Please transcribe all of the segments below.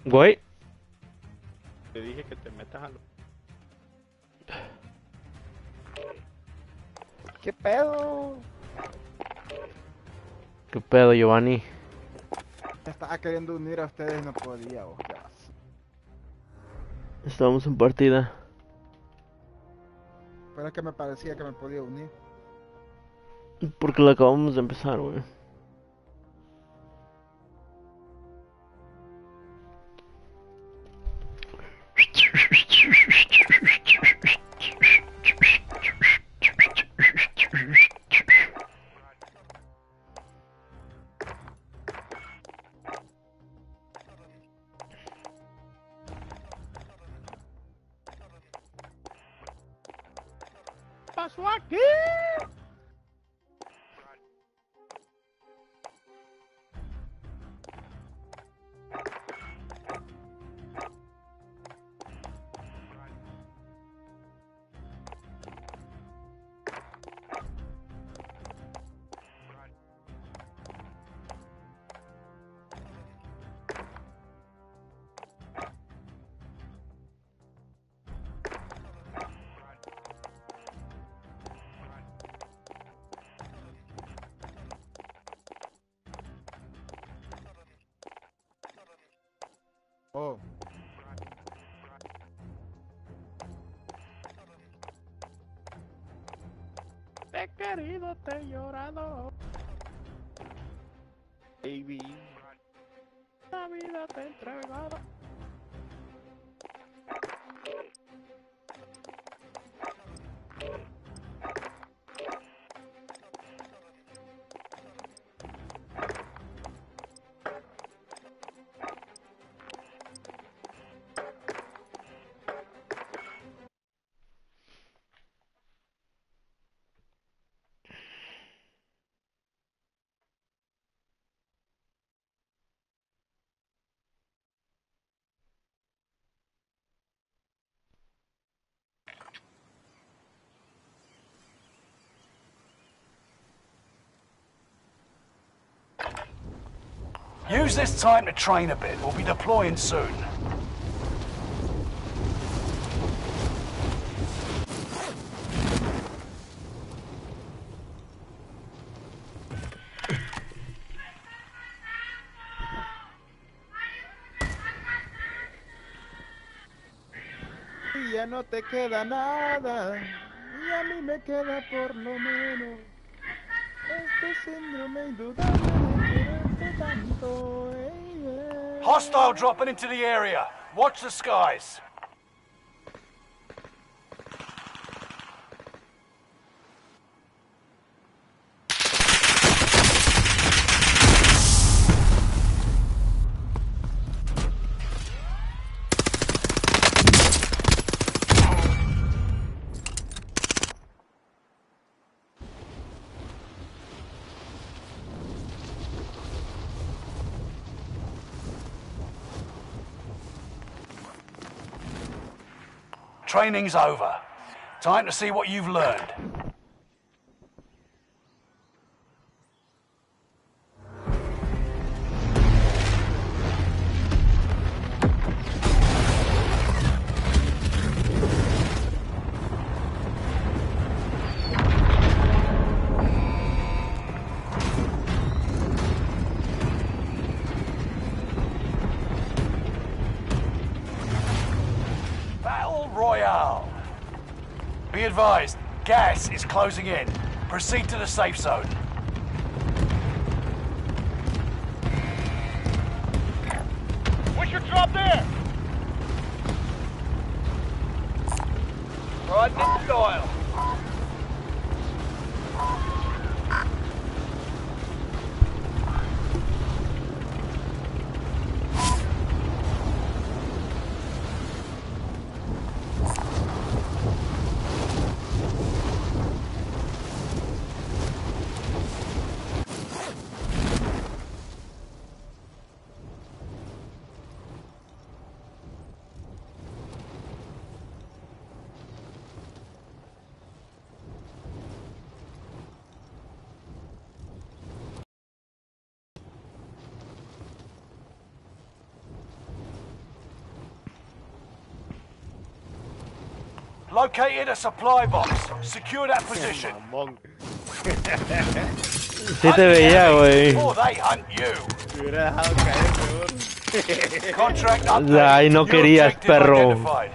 Güey, Te dije que te metas a lo... ¿Qué pedo? qué pedo, Giovanni. Me estaba queriendo unir a ustedes, no podía, vos. Estamos en partida. Pero es que me parecía que me podía unir. Porque la acabamos de empezar, güey. ¡Pasó aquí! Oh. Te he querido, te he llorado. Baby. La vida te he entregado. Use this time to train a bit. We'll be deploying soon. Y ya no te queda nada. Y a mí me queda por lo menos este síndrome indudable de quererte tanto. Hostile dropping into the area. Watch the skies. Training's over. Time to see what you've learned. Battle Royale. Be advised, gas is closing in. Proceed to the safe zone. We should drop there! Riding in style. Located a supply box. Secure that position. Mamón. Sí te veía, güey. Or they hunt you. Me hubiera dejado caer peor. Contract update. Ay, no New querías, objective perro. identified.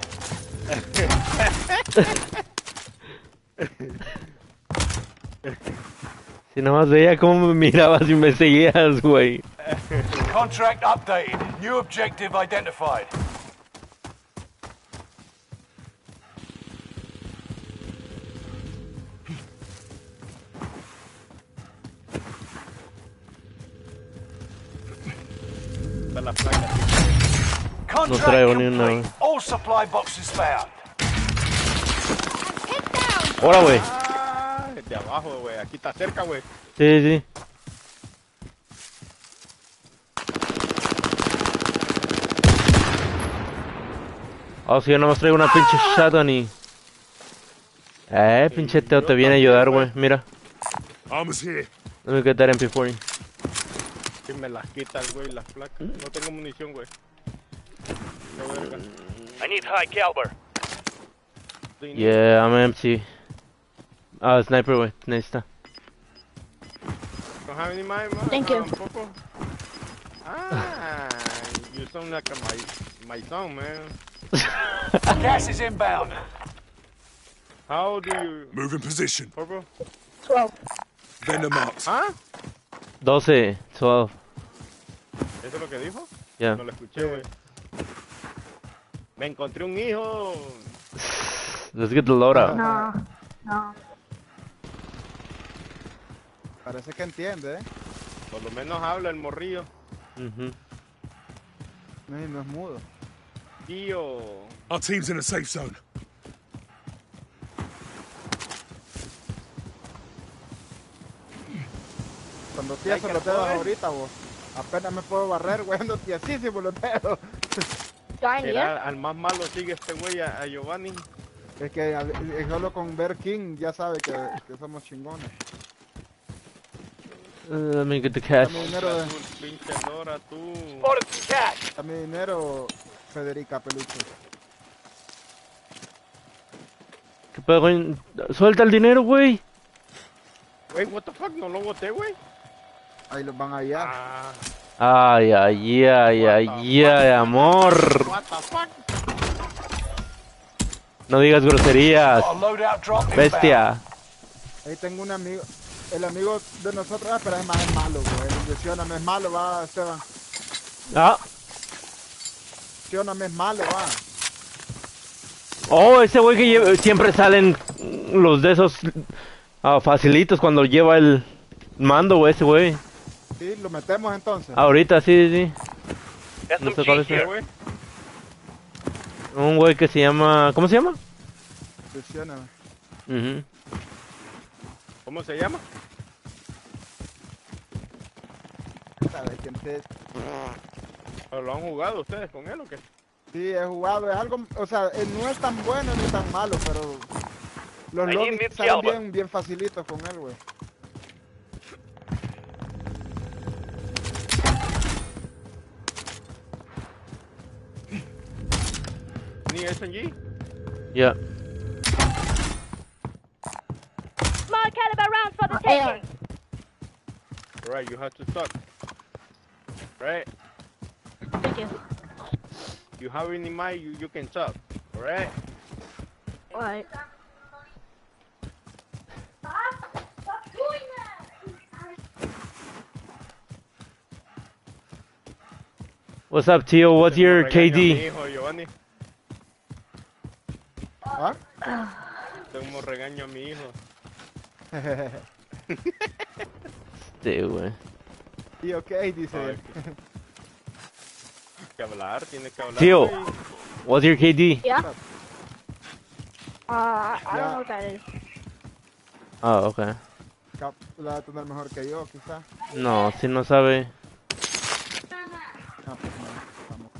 Si nomás veía cómo me mirabas y me seguías, güey. Contract updated. New objective identified. Está la placa. Contract traigo ni una. complete. All supply boxes found. Ahora, güey. Ah, de abajo, güey. Aquí está cerca, güey. Sí, sí. Oh, si yo nomás traigo una pinche shotgun y... pinche Teo te viene a ayudar, güey. Mira. Armor's here. Let me get that MP40. Si me las quita el güey, las placas. No tengo munición, güey. No, verga. I need high caliber. Estoy Yeah, I'm empty. Ah, sniper, güey. Necesita. Don't have any money, man. Thank you. Tampoco. Ah, you sound like my son, man. Gas is inbound. How do you... Move in position. Purple? 12. Venom marks. ¿Ah? 12, 12. ¿Eso es lo que dijo? Yeah. No lo escuché, güey. Me encontré un hijo. Let's get the load out. No, no. Parece que entiende, ¿eh? Por lo menos habla el morrillo. Mhm. No es mudo. Tío. Our team's in a safe zone. Cuando tieso los dedos ahorita, vos. Apenas me puedo barrer, güey. Ando tiesísimo los dedos. Dying yet? Mira, al más malo sigue este güey, a Giovanni. Es que solo con ver King ya sabe que somos chingones. Let me get the cash. Dame dinero, Pinche Dora, tú. Spotted some cash. dame dinero, Federica Peluche. ¿Qué pedo, güey? Suelta el dinero, güey. Wey, what the fuck, no lo boté, güey. Ahí los van allá. Ay, ay, ay, ay, ay, amor. What the fuck. No digas groserías, Got a loadout drop inbound. bestia. Ahí tengo un amigo. El amigo de nosotros, pero es más malo, güey. Mencióname, es malo, va, Esteban. Ah, Mencióname, es malo, va. oh, ese güey que siempre salen los de esos facilitos cuando lleva el mando, güey, ese güey. Sí, lo metemos entonces. Ahorita, sí, sí. That's No some sé cuál G es. here. güey. Un güey que se llama... ¿Cómo se llama? Mencióname. Mhm. ¿Cómo se llama? ¿Sabes quién es? ¿Pero lo han jugado ustedes con él o qué? Sí, he jugado, es algo, o sea, no es tan bueno ni tan malo, pero los Ahí lobbies Mitch salen Alba. bien facilitos con él, güey. ¿Ni SMG? Yeah. Small caliber rounds for the taking. Right, you have to stop. Right? Thank you. You have any mind, you can stop. Alright? Alright. What's up, Tio? What's your KD? ¿Ah? Tengo regaño a mi hijo. Este, güey. ¿Y ok? Dice él. Tiene que hablar. Tio, güey. what's your KD? Yeah? I don't Yeah. know what that is. Oh, okay. La va a tener mejor que yo, quizás. No, si no sabe. Ah, pues no, vamos.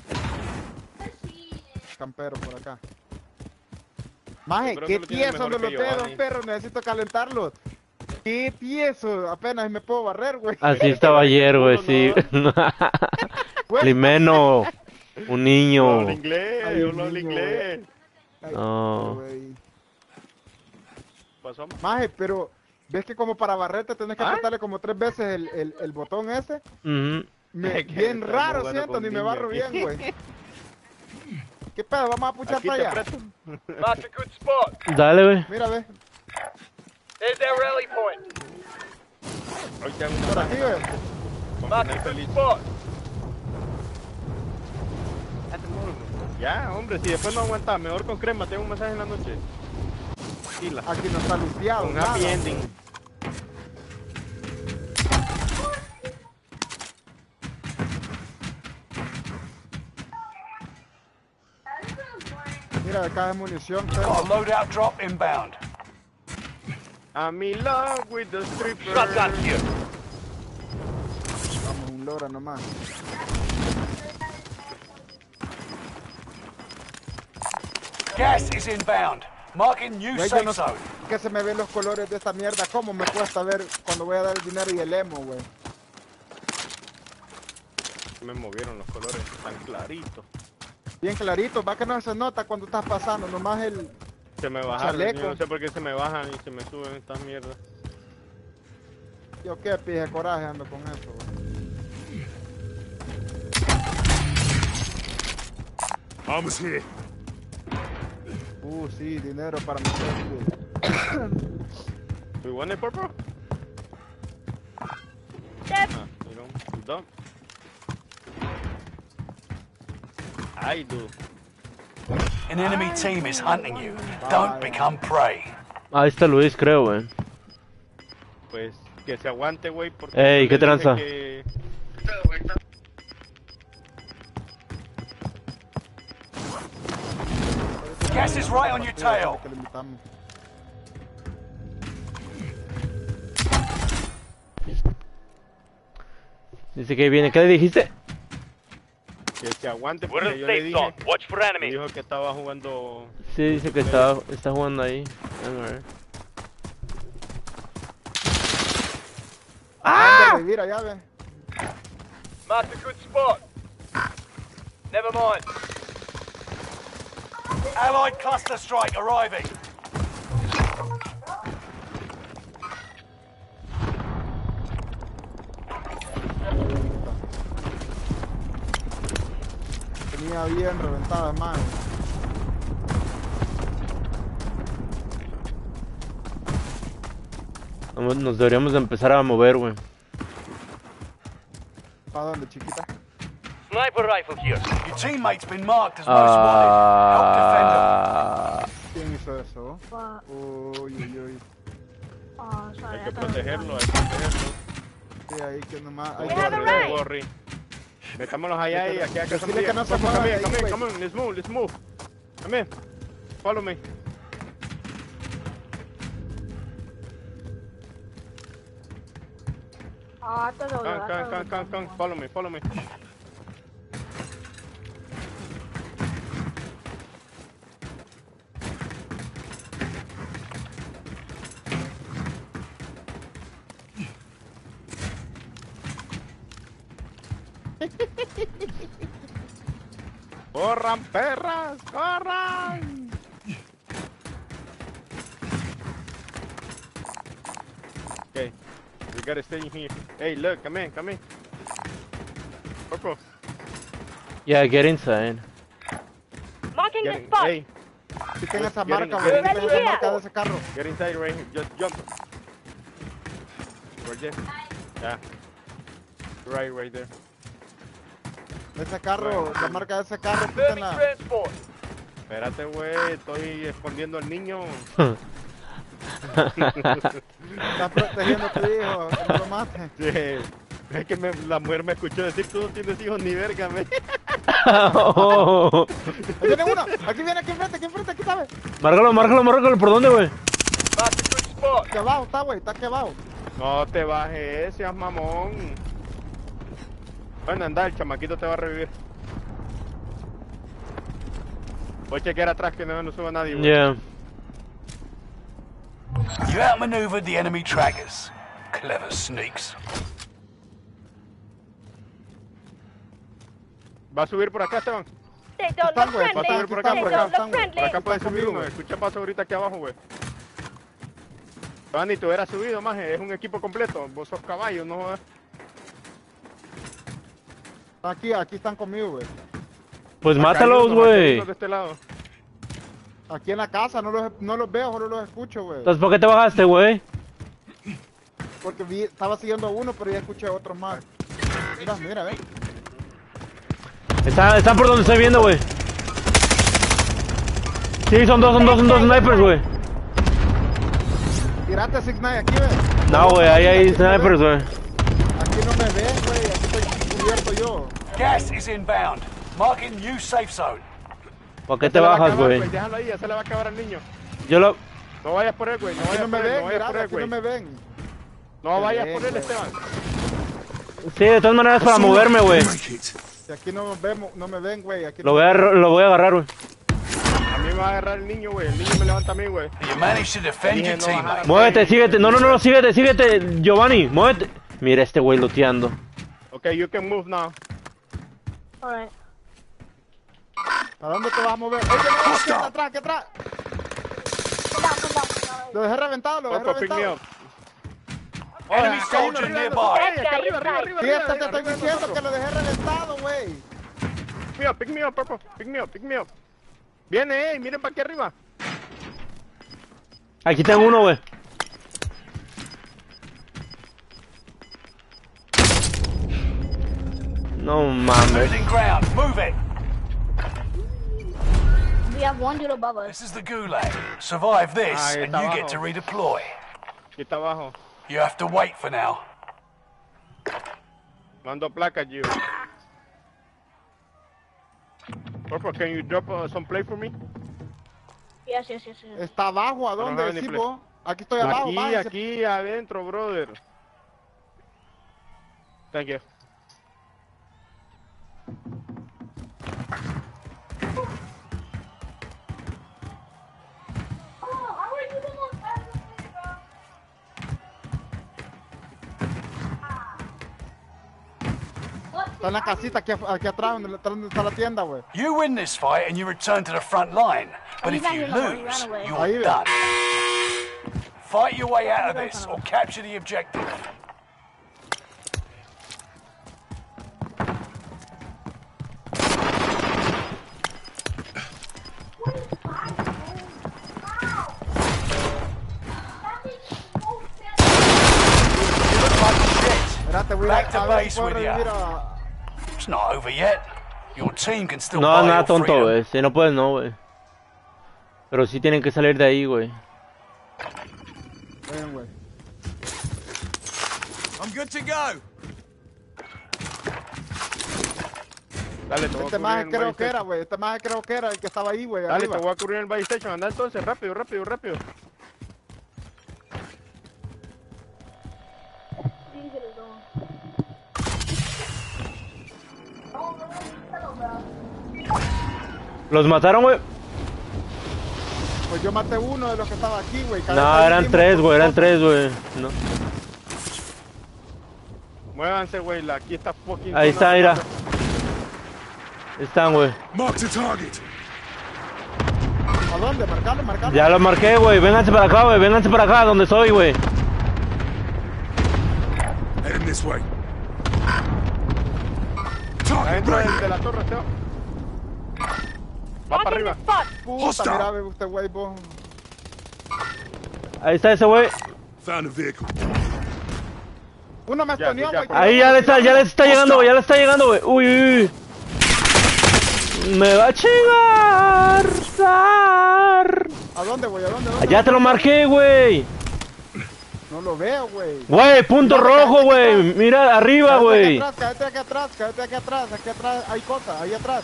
Campero por acá. Maje, Yo creo qué que lo tiene tieso mejor de los que dedos, Giovanni. perro, necesito calentarlos. Qué tieso, apenas me puedo barrer, güey. Así estaba ayer, güey, sí. Güey, Limeno, un niño. inglés, Ay, yo hablo niño, inglés. No. Güey. pasó? Maje, pero ves que como para barrete tenés que ¿Ah? apretarle como 3 veces el botón ese. Ujú. Es que Bien estamos raro jugando siento, con ni me niños barro aquí. bien, güey. ¿Qué pedo? Vamos a puchar Aquí para te allá. aprieto. Marked a good spot. Dale, güey. Mira, ve. There's their rally point. Hoy te hago Por una aquí, tanda ve. con Marked final a good feliz. spot. Ya, hombre, si después no aguantas, mejor con crema, tengo un mensaje en la noche. Tranquila. Aquí no está luteado. Un nada. happy ending. Mira, acá hay munición. Got a loadout drop inbound. I'm in love with the stripper. Shotgun here. Vamos, un lora nomás. Gas is inbound. Marking new Güey, yo safe no sé zone. que se me ven los colores de esta mierda. ¿Cómo me cuesta ver cuando voy a dar el dinero y el emo, güey? Me movieron los colores tan claritos. Bien clarito, va que no se nota cuando estás pasando, nomás el... Se me bajaron, Chaleco. yo no sé por qué se me bajan y se me suben estas mierdas. Yo qué pije coraje ando con eso, güey. Armor's here. Sí, dinero para mi gente. We want it, purple? Yep. Ah, you don't? I do. An enemy team is hunting you. Don't become prey. Ahí está Luis, creo, güey. Pues que se aguante, güey, porque... Ey, yo ¿qué le dije tranza? que- Gas is right on your tail. Que le invitamos. Dice que viene. ¿Qué le dijiste? Que se aguante, We're porque in yo le safe dije... zone. Watch for Me enemies. dijo que estaba jugando... Sí, dice que está jugando ahí. Déjame ver. ¡Ah! Revivir allá, ve. Marked a good spot. Never mind. Allied cluster strike arriving. Tenía bien reventada, man. Nos deberíamos de empezar a mover, güey. ¿Para dónde, chiquita? Sniper rifle here. Your teammate's been marked as most wanted. Help defend them. Ah, ¿Quién hizo eso? What? Uy, uy, uy. Oh, sorry. Hay I que thought it was protegerlo, on. hay que protegerlo. Sí, ahí que nomás... We Ahí have a que... right. Worry. Metámonos allá y aquí a casa Decirle que no se Come on, mueva come ahí, on, güey. come on, let's move, let's move. Come here. Follow me. Oh, I thought it was. I thought it was Come, on. follow me, follow me. ¡Corran, perras! ¡Corran! Okay, we gotta stay in here. Hey, look, come in, come in. Poco, yeah, get inside. Marking the get, spot. hey, Quiten esa Get marca, in, güey. get in. Quiten esa marca de ese carro. get inside right here. Just jump. Right there. Yeah. Right there. Ese carro, la marca de ese carro, Confirming quítenla. transport. Espérate, güey, estoy escondiendo al niño. Estás protegiendo a tu hijo, que no lo maten. Sí. Es que la mujer me escuchó decir, tú no tienes hijos ni verga, me. Oh. Ahí viene uno, aquí viene, aquí enfrente, aquí sabe. Márcalo, ¿por dónde, güey? Marked a good spot. Aquí abajo está, güey, está aquí abajo. No te bajes, seas mamón. Bueno, anda, el chamaquito te va a revivir. Voy a chequear atrás que no suba nadie, güey. Yeah. You outmaneuvered the enemy trackers. Clever sneaks. Va a subir por acá, Esteban. They don't Están, look güey, friendly. Va a subir por acá, They por acá. don't look Están, güey. Por friendly. acá puede Está subir conmigo, uno. güey. Escucha paso ahorita aquí abajo, güey. Giovanni, te hubieras subido, maje. Es un equipo completo. Vos sos caballo, no jodas. Aquí están conmigo, güey. Pues Acá hay mátalos, unos, acá hay güey. unos de este lado. Aquí en la casa, no los veo, solo los escucho, güey. Entonces, ¿por qué te bajaste, güey? Porque estaba siguiendo a uno, pero ya escuché a otros más. Mira, ve. Están por donde estoy viendo, güey. Sí, son dos snipers, güey. Tirate 6-9 aquí, ve. No, güey, ahí hay snipers, güey. Aquí no me ven, güey. Aquí estoy cubierto yo. Gas is inbound. Marking new safe zone. ¿Por qué Ya te se le va a bajas, acabar, güey? Déjalo ahí, ya se le va a acabar al niño. Yo lo... No vayas por él, güey. No Aquí vayas no me por él, ven, no vayas mira, por él, aquí no güey. me ven. No vayas ven, por él, güey. Esteban. Sí, de todas maneras para moverme, güey. Make it. Si aquí no me ven, güey. Aquí Lo voy a agarrar, güey. A mí me va a agarrar el niño, güey. El niño me levanta a mí, güey. You managed to defend your teammate. Muévete, síguete. No, síguete, Giovanni. Muévete. Mira este güey loteando. Okay, you can move now. Alright. ¿A dónde te vas a mover? Oye, no, aquí atrás. Lo dejé reventado, Purple, pick me up. Enemy acá hay uno soldier arriba, nearby. arriba. Sí, hasta te estoy diciendo que lo dejé reventado, güey. Pick me up, Purple. Pick me up. Viene, miren para aquí arriba. Aquí tengo uno, güey. No mames. Losing ground. Move it. We have one dude above us. This is the Gulag. Survive this, Ahí and está you abajo. get to redeploy. Aquí está abajo. You have to wait for now. Mando placas, you. Purple, can you drop some play for me? Yes. Está abajo, ¿a Pero no dónde? hay ni Sí, play. vos. Aquí estoy abajo, Aquí, váyanse. aquí adentro, brother. Thank you. Está en la casita aquí atrás, donde está la tienda, güey. You win this fight and you return to the front line. But if He's not you here no more, he lose, ran away. Ahí you're ve. done. Fight your way out of this or capture the objective. Espérate, voy Back to a ver base si puedo with ya. revivir a... It's not over yet. Your team can still No, buy nada your tonto, freedom. güey. Si no puedes, no, güey. Pero sí tienen que salir de ahí, güey. Ven, güey. I'm good to go. Dale, te voy a Este cubrir más en el creo Body que era, Station. güey. Este más creo que era el que estaba ahí, güey. Dale, arriba. te voy a cubrir en el Body Station. Anda entonces, rápido. ¿Los mataron, güey? Pues yo maté uno de los que estaba aquí, güey. No, eran tres, güey. No. Muévanse, güey. Aquí está fucking... Ahí zona. está, mira. Están, güey. Mark the target. ¿A dónde? Marcalo. Ya los marqué, güey. Vénganse para acá, güey. Vénganse para acá, donde soy, güey. Heading this way. Target Adentro ready. de la torre, Teo. Va para arriba. Puta, Hostile. mira, ve usted, güey, vos. Ahí está ese, güey. Found a vehicle. Uno me Ya, estoneó, ya, güey. por Ahí ya les está llegando, güey. Ya le está llegando, güey. Uy. Me va a chingar. ¿A dónde, güey? ¿A dónde? Ya te lo marqué, güey. No lo veo, güey. Güey, punto rojo, güey. Mira arriba, güey. Cállate aquí atrás. Aquí atrás hay cosas, ahí atrás.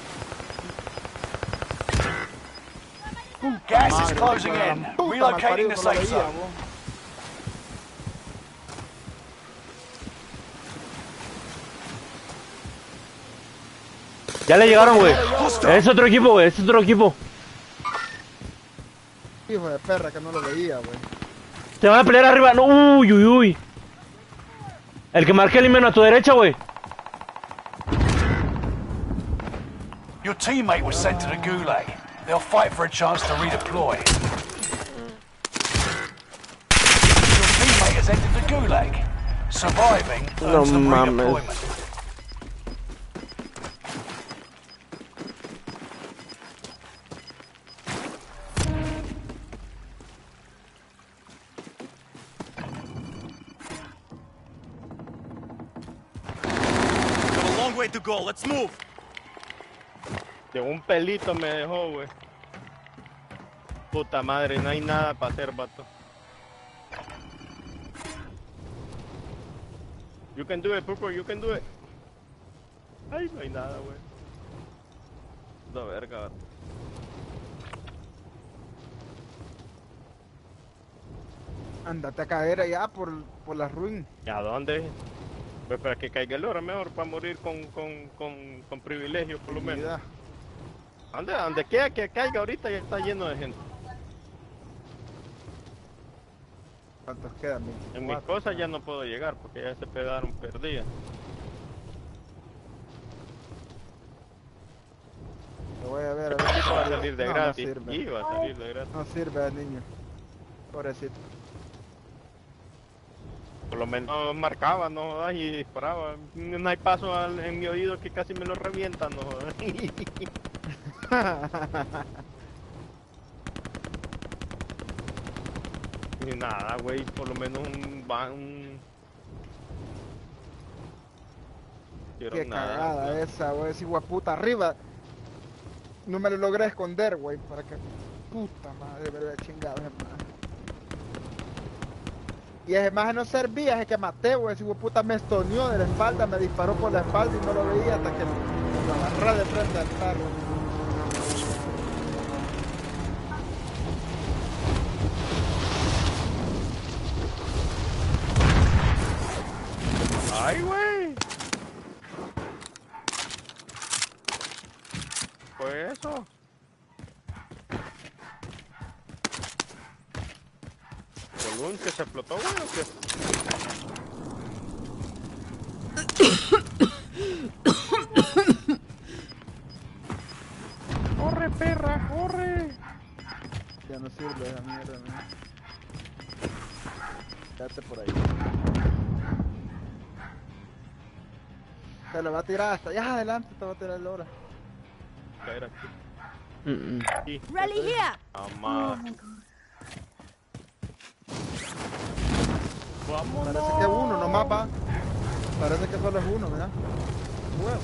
Gas is Madre, closing hijo de la in. puta, Relocating malparido, the no lo safe veía, zone. vos. Ya le llegaron, güey. Es otro equipo, güey. Es otro equipo. Hijo de perra que no lo veía, güey. Te van a pelear arriba. No, uy. El que marque el imeno a tu derecha, güey. Your teammate was sent to the Gulag. They'll fight for a chance to redeploy. Gulag. Surviving No earns them mames. redeployment. Got a long way to go. Let's move. De un pelito me dejó, güey. Puta madre, no hay nada para hacer, vato. You can do it, Pupo, you can do it. Ay, no hay nada, güey. La verga, vato. Andate a caer allá por la ruin. ¿Y a dónde? Pues para que caiga el oro mejor, para morir con privilegio, por lo menos. Vida. Donde quiera que caiga ahorita ya está lleno de gente. ¿Cuántos quedan? En mis 24. cosas ya no puedo llegar porque ya se quedaron perdidas. Lo voy a ver. Esto va a salir de No, gratis. No sirve. Y va a salir de gratis. No sirve, niño. Pobrecito. Por lo menos marcaba, no jodas, y disparaba. No hay paso en mi oído que casi me lo revientan, no jodas. Y nada, güey, por lo menos un... Qué nada, cagada no. esa, güey. Ese hueputa arriba. No me lo logré esconder, güey. Para que. Puta madre, me lo he chingado, hermano. Y ese más no servía, ese que maté, güey. Ese hueputa me estoneó de la espalda, me disparó por la espalda y no lo veía hasta que lo agarré de frente al carro. ¡Ay, güey! ¿Fue eso? ¿Colón que se explotó, güey, o qué? ¡Corre, perra, corre! Ya no sirve esa mierda, ¿no? Quédate por ahí. Se lo va a tirar hasta allá adelante, te va a tirar el hora. Espera aquí. Aquí. Rally here. Amá. Vámonos. Parece que uno nomás va. Parece que solo es uno, ¿verdad? Huevo.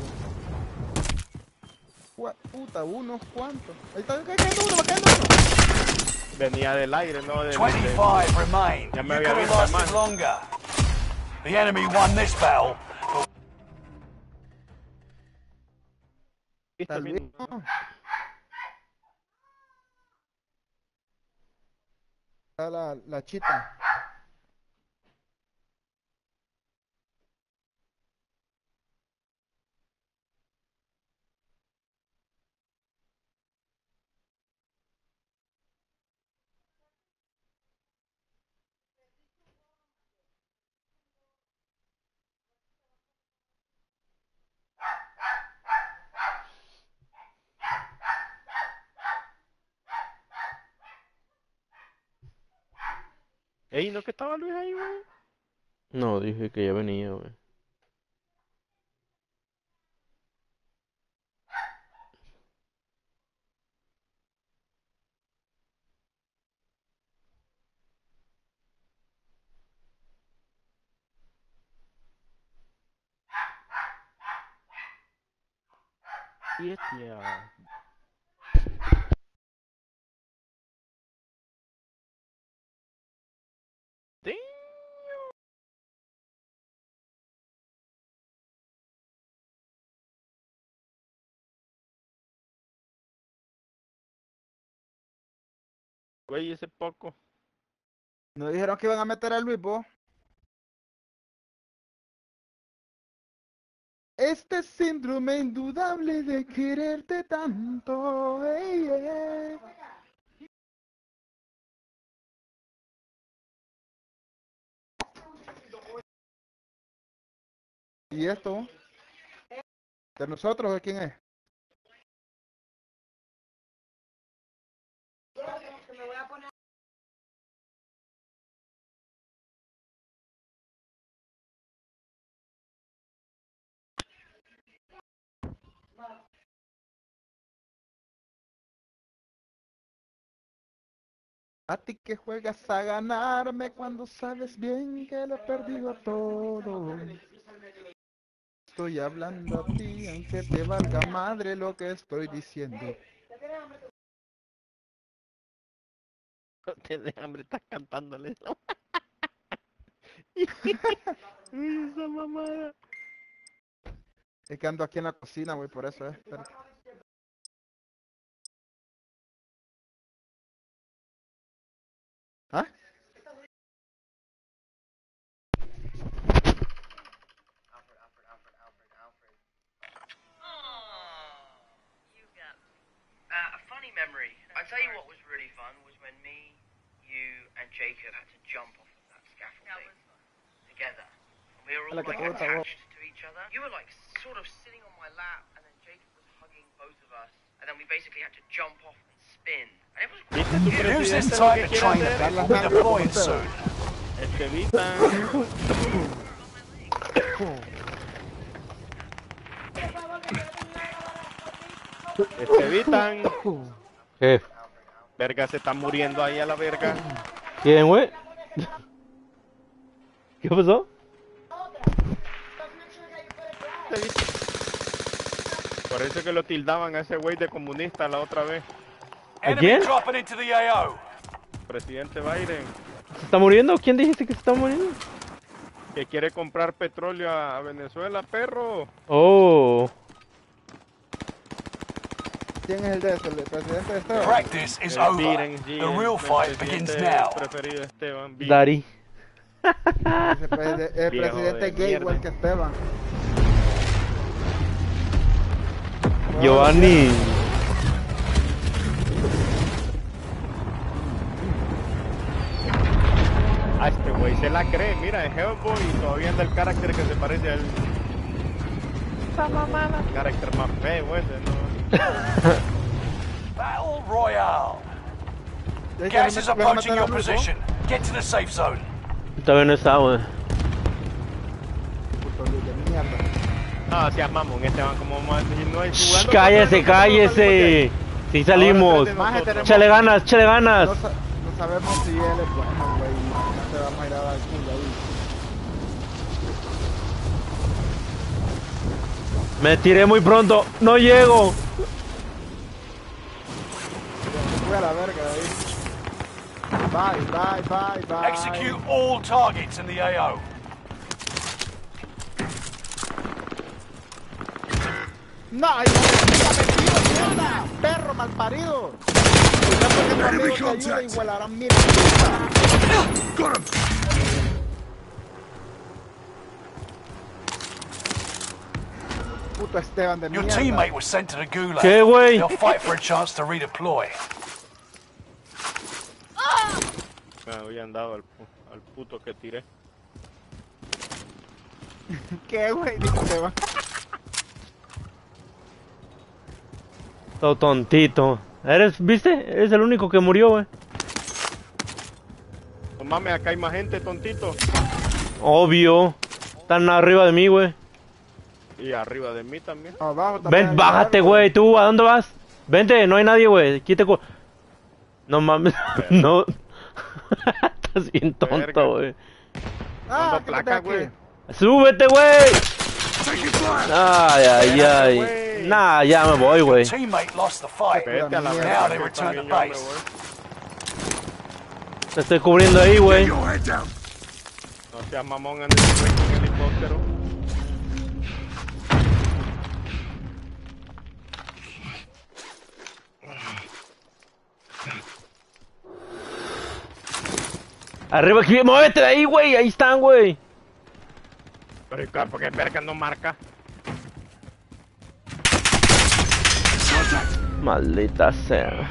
Puta, unos cuantos. Ahí está, va cayendo uno, va cayendo uno. Venía del aire, no del... 25 remain. Ya You me could había have visto lasted más. longer. The enemy won this battle, but Tal vez no. Está la chita. Ey, ¿no que estaba Luis ahí, güey? No, dije que ya venía, güey. Hostia. Güey, ese poco. ¿No dijeron que iban a meter a Luis, vos? Este síndrome indudable de quererte tanto. Ey, ey. ¿Y esto? ¿De nosotros o de quién es? A ti que juegas a ganarme cuando sabes bien que lo he perdido todo. Estoy hablando a ti, aunque te valga madre lo que estoy diciendo. Tienes hambre, estás cantándole eso. Uy, esa mamada. Es que ando aquí en la cocina, güey, por eso es. Espérate. ¿Ah? A funny memory. I tell you what was really fun was when me, you, and Jacob had to jump off of that scaffolding together. We were all Hola, like ¿qué tal? attached to each other. You were like sort of sitting on my lap, and then Jacob was hugging both of us, and then we basically had to jump off and spin. And it was ¿Viste tu Use this presidente lo time que to quiere train hacer? the people deploying soon. Estevita. Estevitan. ¿Qué? Verga, se está muriendo ahí a la verga. ¿Quién, güey? ¿Qué pasó? Por eso que lo tildaban a ese güey de comunista la otra vez. ¿A Enemy quién? dropping into the AO. Presidente Biden, ¿Se está muriendo? ¿Quién dijiste que se está muriendo? que quiere comprar petróleo a Venezuela, perro. Oh. ¿Quién es el de eso? ¿El presidente de Estados? Practice is El over. Biden, The el real fight presidente begins now. preferido Esteban Biden. Daddy. El Viejo presidente de gay mierda. igual que Esteban. Giovanni. Ah, este güey se la cree, mira, es Hellboy y todavía anda el carácter que se parece a él. Esa mamada. El carácter más feo ese, ¿no? Battle Royale. Ya que Gas me- is me van a approaching matar your a Luis, ¿no? position. Get to the safe zone. Todavía no está, güey. Puto Luis de mierda. No, seas mamón, Esteban, como más no hay Shh, jugando. cállese, contra nosotros, cállese. Sí salimos. Ahora, Maje, tenemos- Échale ganas, échale ganas. No sabemos si él es bueno, güey. No te vamos a ir a dar culo ahí. Me tiré muy pronto. No llego. Se fue a la verga de ahí. Bye, bye, bye, bye. Execute all targets in the AO. ¡No! ¡Ay, no! ¡Mierda! ¡Perro malparido! Cuidado que tu amigo te ayuda y huelarán mierda. Got him! Puto Esteban de Your mierda. teammate was sent to the gulag. ¿Qué, güey? They'll fight for a chance to redeploy. Me habían dado al puto que tiré. ¿Qué, güey? Dijo Esteban. Todo tontito. ¿Viste? Eres el único que murió, güey. No mames, acá hay más gente, tontito. Obvio. Están arriba de mí, güey. Y arriba de mí también. Abajo también. Ven, bájate, güey. ¿Tú a dónde vas? Vente, no hay nadie, güey. Quítate. No mames. No. Estás bien Verga. tonto, güey. Ah, Dando ¿qué placa, aquí? güey. ¡Súbete, güey! Taking fire! Ay, ay, Espérate, ay. güey. Nah, ya me voy, güey. Teammate lost the fight. Vete a la Mierda. verga. Now they que return to también yo me base. voy. Te estoy cubriendo ahí, güey. Get your head down! No seas mamón, ande ese güey con helicóptero. Arriba aquí, muévete de ahí, güey. Ahí están, güey. Pero claro, porque verga no marca. Maldita sea.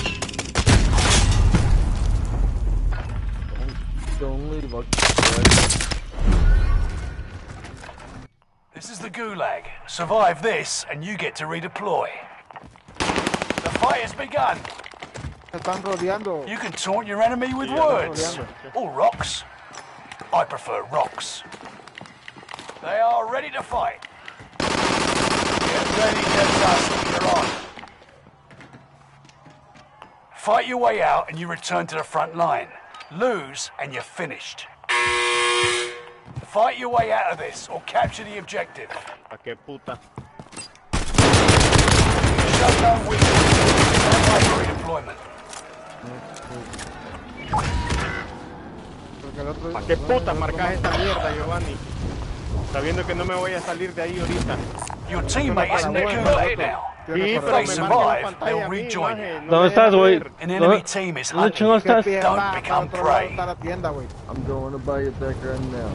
This is the gulag. Survive this, and you get to redeploy. The fight has begun. Me están rodeando. You can taunt your enemy with Yeah, words. Or rocks. I prefer rocks. They are ready to fight. Get ready to dust. You're on. Fight your way out and you return to the front line. Lose and you're finished. Fight your way out of this or capture the objective. ¿A qué puta? Shut down weakness. Stand by for redeployment. Porque el otro... ¿A qué puta marcas esta mierda, Giovanni? Sabiendo que no me voy a salir de ahí ahorita. Your teammate is in the gulag now. Sí, If pero they me marca en la survive, pantalla they'll a mí, rejoin maje, you. no ¿Dónde me estás, deja güey? ver. An enemy team is ¿Dónde hunting chingo you. estás? Don't become prey. Está la tienda, güey. I'm going to buy it back right now.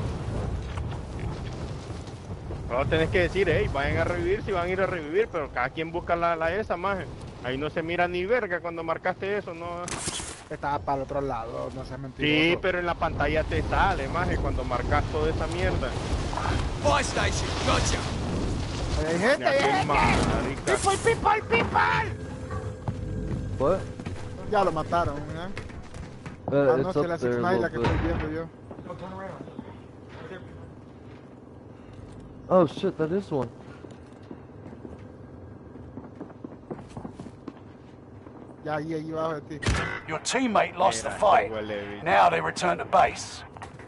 No, tenés que decir, hey, vayan a revivir si van a ir a revivir, pero cada quien busca la esa, maje. Ahí no se mira ni verga cuando marcaste eso, ¿no? Estaba para el otro lado, no seas mentiroso. Sí, pero en la pantalla te sale, maje, cuando marcas toda esa mierda. Buy station, gotcha. Hay gente, Ya, hay qué gente. marica. What? Ya lo mataron, ¿eh? Ah, no, It's si up la there a 6ix9ine la little que bit. estoy viendo yo. Oh shit, that is one. Ya ahí abajo de ti. Your teammate lost the Mira, fight. huele bicho. Now they return to base.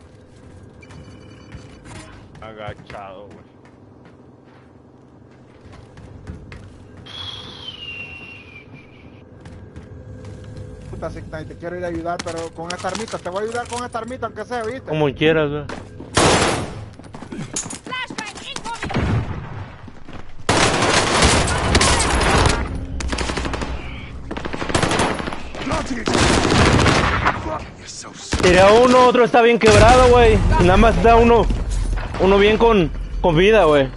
Agachado, güey. Puta 6ix9ine, te quiero ir a ayudar, pero con esta armita, te voy a ayudar con esta armita, aunque sea, ¿viste? Como quieras, güey. Tiré a uno, otro está bien quebrado, güey. Nada más da uno bien con vida, güey.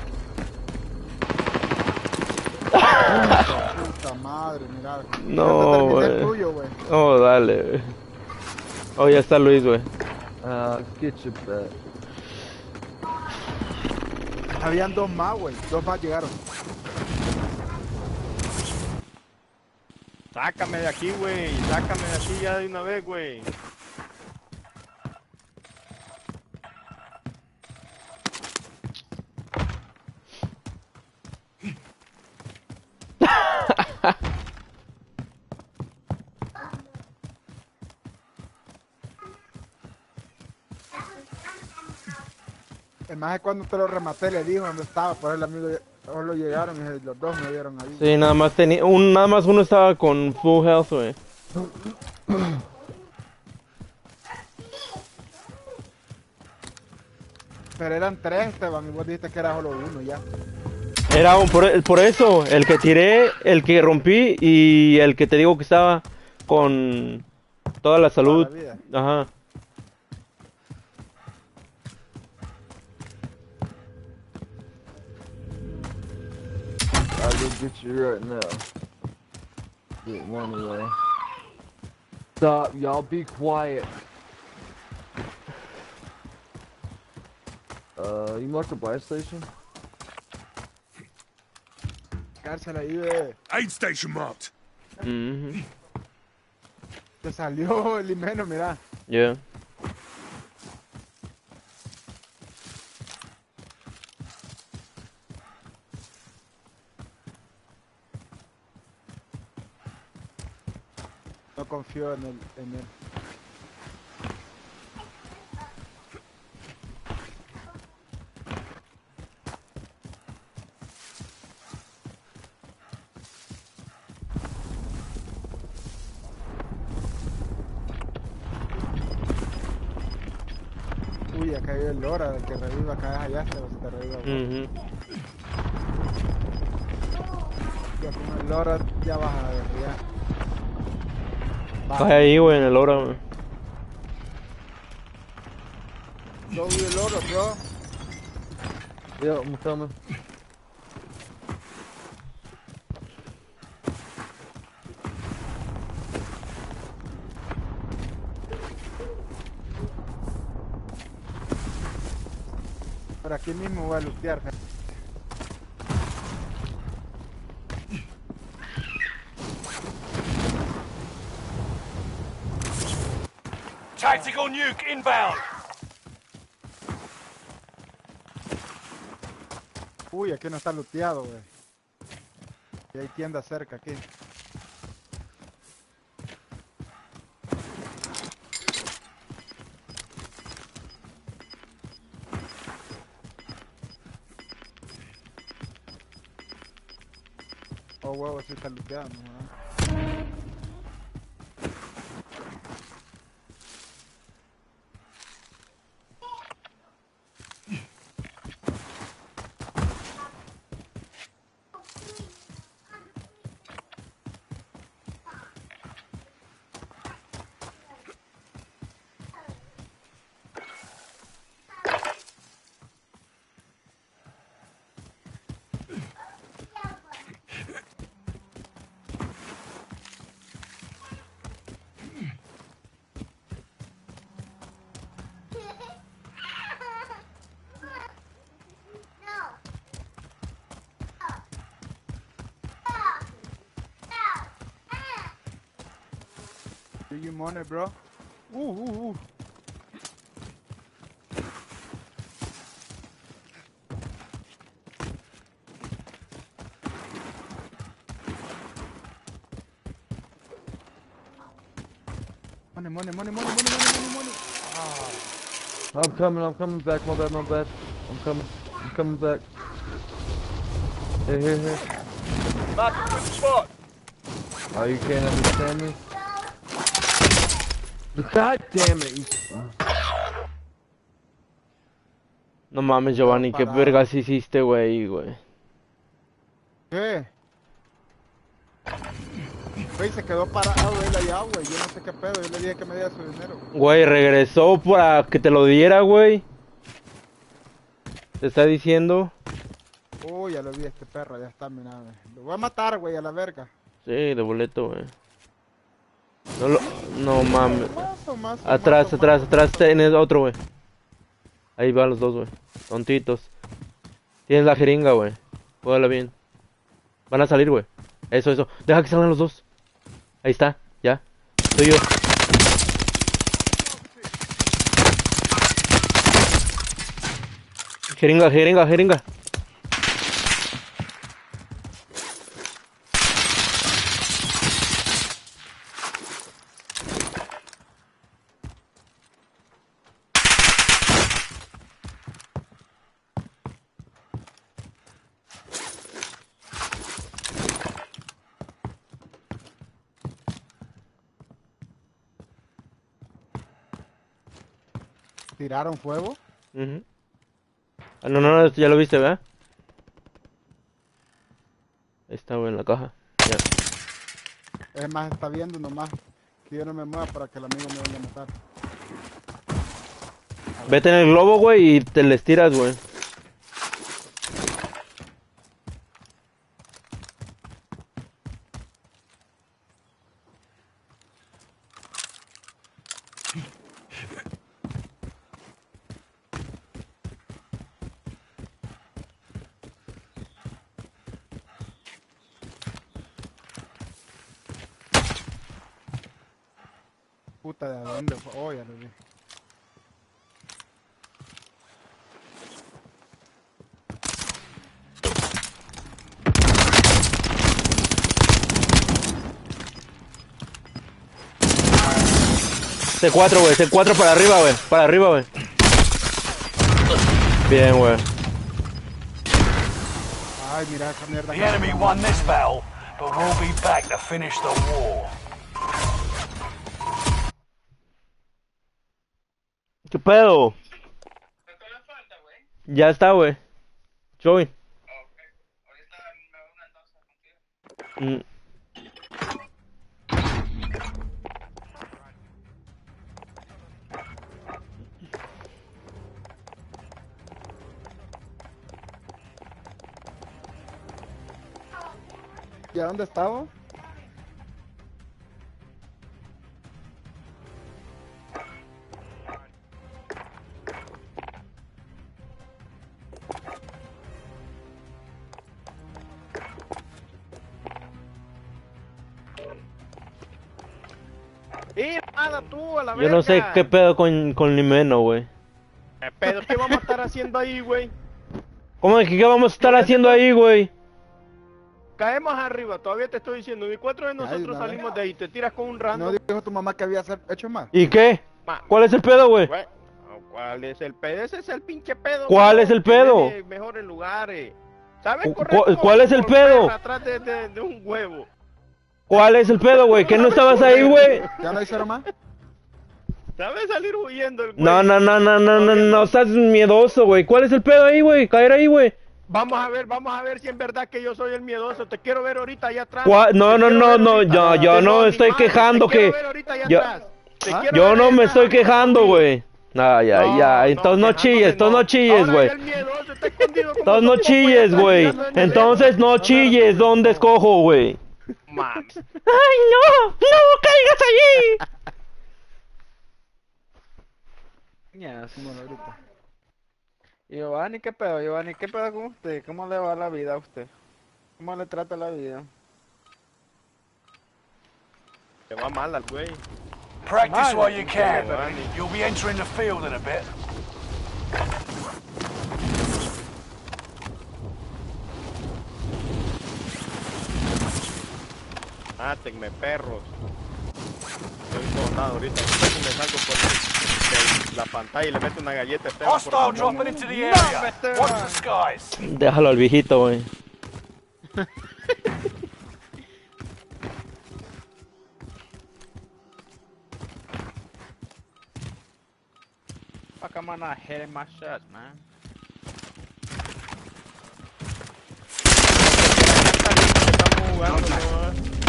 Puta madre, mira. No, Ya te terminé el güey. tuyo, güey. Oh, dale, güey. Oh, ya está Luis, güey. Get your back. Habían dos más, güey. Dos más llegaron. Sácame de aquí, güey. Sácame de aquí ya de una vez, güey. El más cuando te lo rematé le dijo dónde estaba, por el amigo solo llegaron y los dos me dieron ahí. Sí, nada más tenía nada más uno estaba con full health, güey. Pero eran tres, Esteban, y vos dijiste que era solo uno ya. Era por eso, el que tiré, el que rompí y el que te digo que estaba con toda la salud. Toda la vida. Ajá. I'll go get you right now. Get one away. Stop, y'all be quiet. You marked a buy station? Cárcel ahí de... Aid station marked. Mhm. Te salió el Imeno, mira. Yeah. No confío en él. Uy, acá hay el Lora, el que reviva acá allá, se te reviva. Mhm. Ya con el Lora ya vas a derribar. Está ahí, güey, en el oro, güey. Go with the Lora, bro. Yeah, I'm coming. Por aquí mismo voy a lootear. Tactical nuke inbound. Uy, aquí no está looteado, güey. Y hay tienda cerca aquí. Oh, huevo, sí está luteando, ¿no? Do you money, bro? Uh. Money. I'm coming back, my bad. I'm coming back. Here. Mark a good spot. Oh, you can't understand me? God damn it! No mames, Giovanni, qué vergas hiciste, güey. ¿Qué? Güey, se quedó parado él allá, güey. Yo no sé qué pedo. Yo le dije que me diera su dinero. Güey, regresó para que te lo diera, güey. Te está diciendo. Uy, ya lo vi, este perro. Ya está, mira. Lo voy a matar, güey, a la verga. Sí, de boleto, güey. No mames. Más, Atrás, tenés otro, güey. Ahí van los dos, güey. Tontitos. Tienes la jeringa, güey. Juégala bien. Van a salir, güey. Eso. Deja que salgan los dos. Ahí está, ya. Soy yo. Jeringa. ¿Tiraron fuego? No, esto ya lo viste, ¿verdad? Ahí está, güey, en la caja. Ya. Es más, está viendo nomás que yo no me mueva para que el amigo me vaya a matar. Vete en el globo, güey, y te les tiras, güey. Puta, ¿de dónde fue? Oh, ya lo vi. C4, güey, C4 para arriba, güey. Bien, güey. Ay, mira esa mierda. The enemy won this battle, but we'll be back to finish the war. ¿Qué pedo? Ya está, güey. Joey. ¿Y a dónde estaba? Nada tú, a la Yo no sé verga. qué pedo con Limeno, güey. ¿Qué pedo? ¿Qué vamos a estar haciendo ahí, güey? ¿Cómo que qué vamos a estar haciendo ahí, güey? Caemos arriba, todavía te estoy diciendo. Ni 4 de nosotros Ay, salimos de ahí. Te tiras con un random. ¿No dijo tu mamá que había hecho más? ¿Y qué? ¿Cuál es el pedo, güey? ¿Cuál es el pedo? Ese es el pinche pedo. ¿Cuál güey. es el pedo? Tiene mejores lugares. ¿Sabes correr ¿Cuál es el pedo? atrás de un huevo? ¿Cuál es el pedo, güey? ¿Que no estabas ahí, güey? ¿Ya no hicieron más? ¿Sabes salir huyendo el güey? No estás miedoso, güey. ¿Cuál es el pedo ahí, güey? Caer ahí, güey. Vamos a ver si en verdad que yo soy el miedoso. Te quiero ver ahorita allá atrás. No, yo no me estoy quejando que... Yo no me estoy quejando, güey. Ya, entonces no chilles, güey. Entonces no chilles, güey. Entonces no chilles, ¿dónde escojo, güey? Max. ¡Ay, no! ¡No caigas allí! Giovanni, ¿qué pedo? Giovanni, ¿qué pedo con usted? ¿Cómo le va la vida a usted? ¿Cómo le trata la vida? Te va mal al güey. Practice while you can. You'll be entering the field in a bit. Mátenme, perros. Estoy botado ahorita. Casi me salgo por la pantalla y le meto una galleta. Hostile dropping into the area. Watch the skies. Déjalo al viejito, güey. Fuck, I'm not hitting my shots, man. Estamos jugando, ¿no?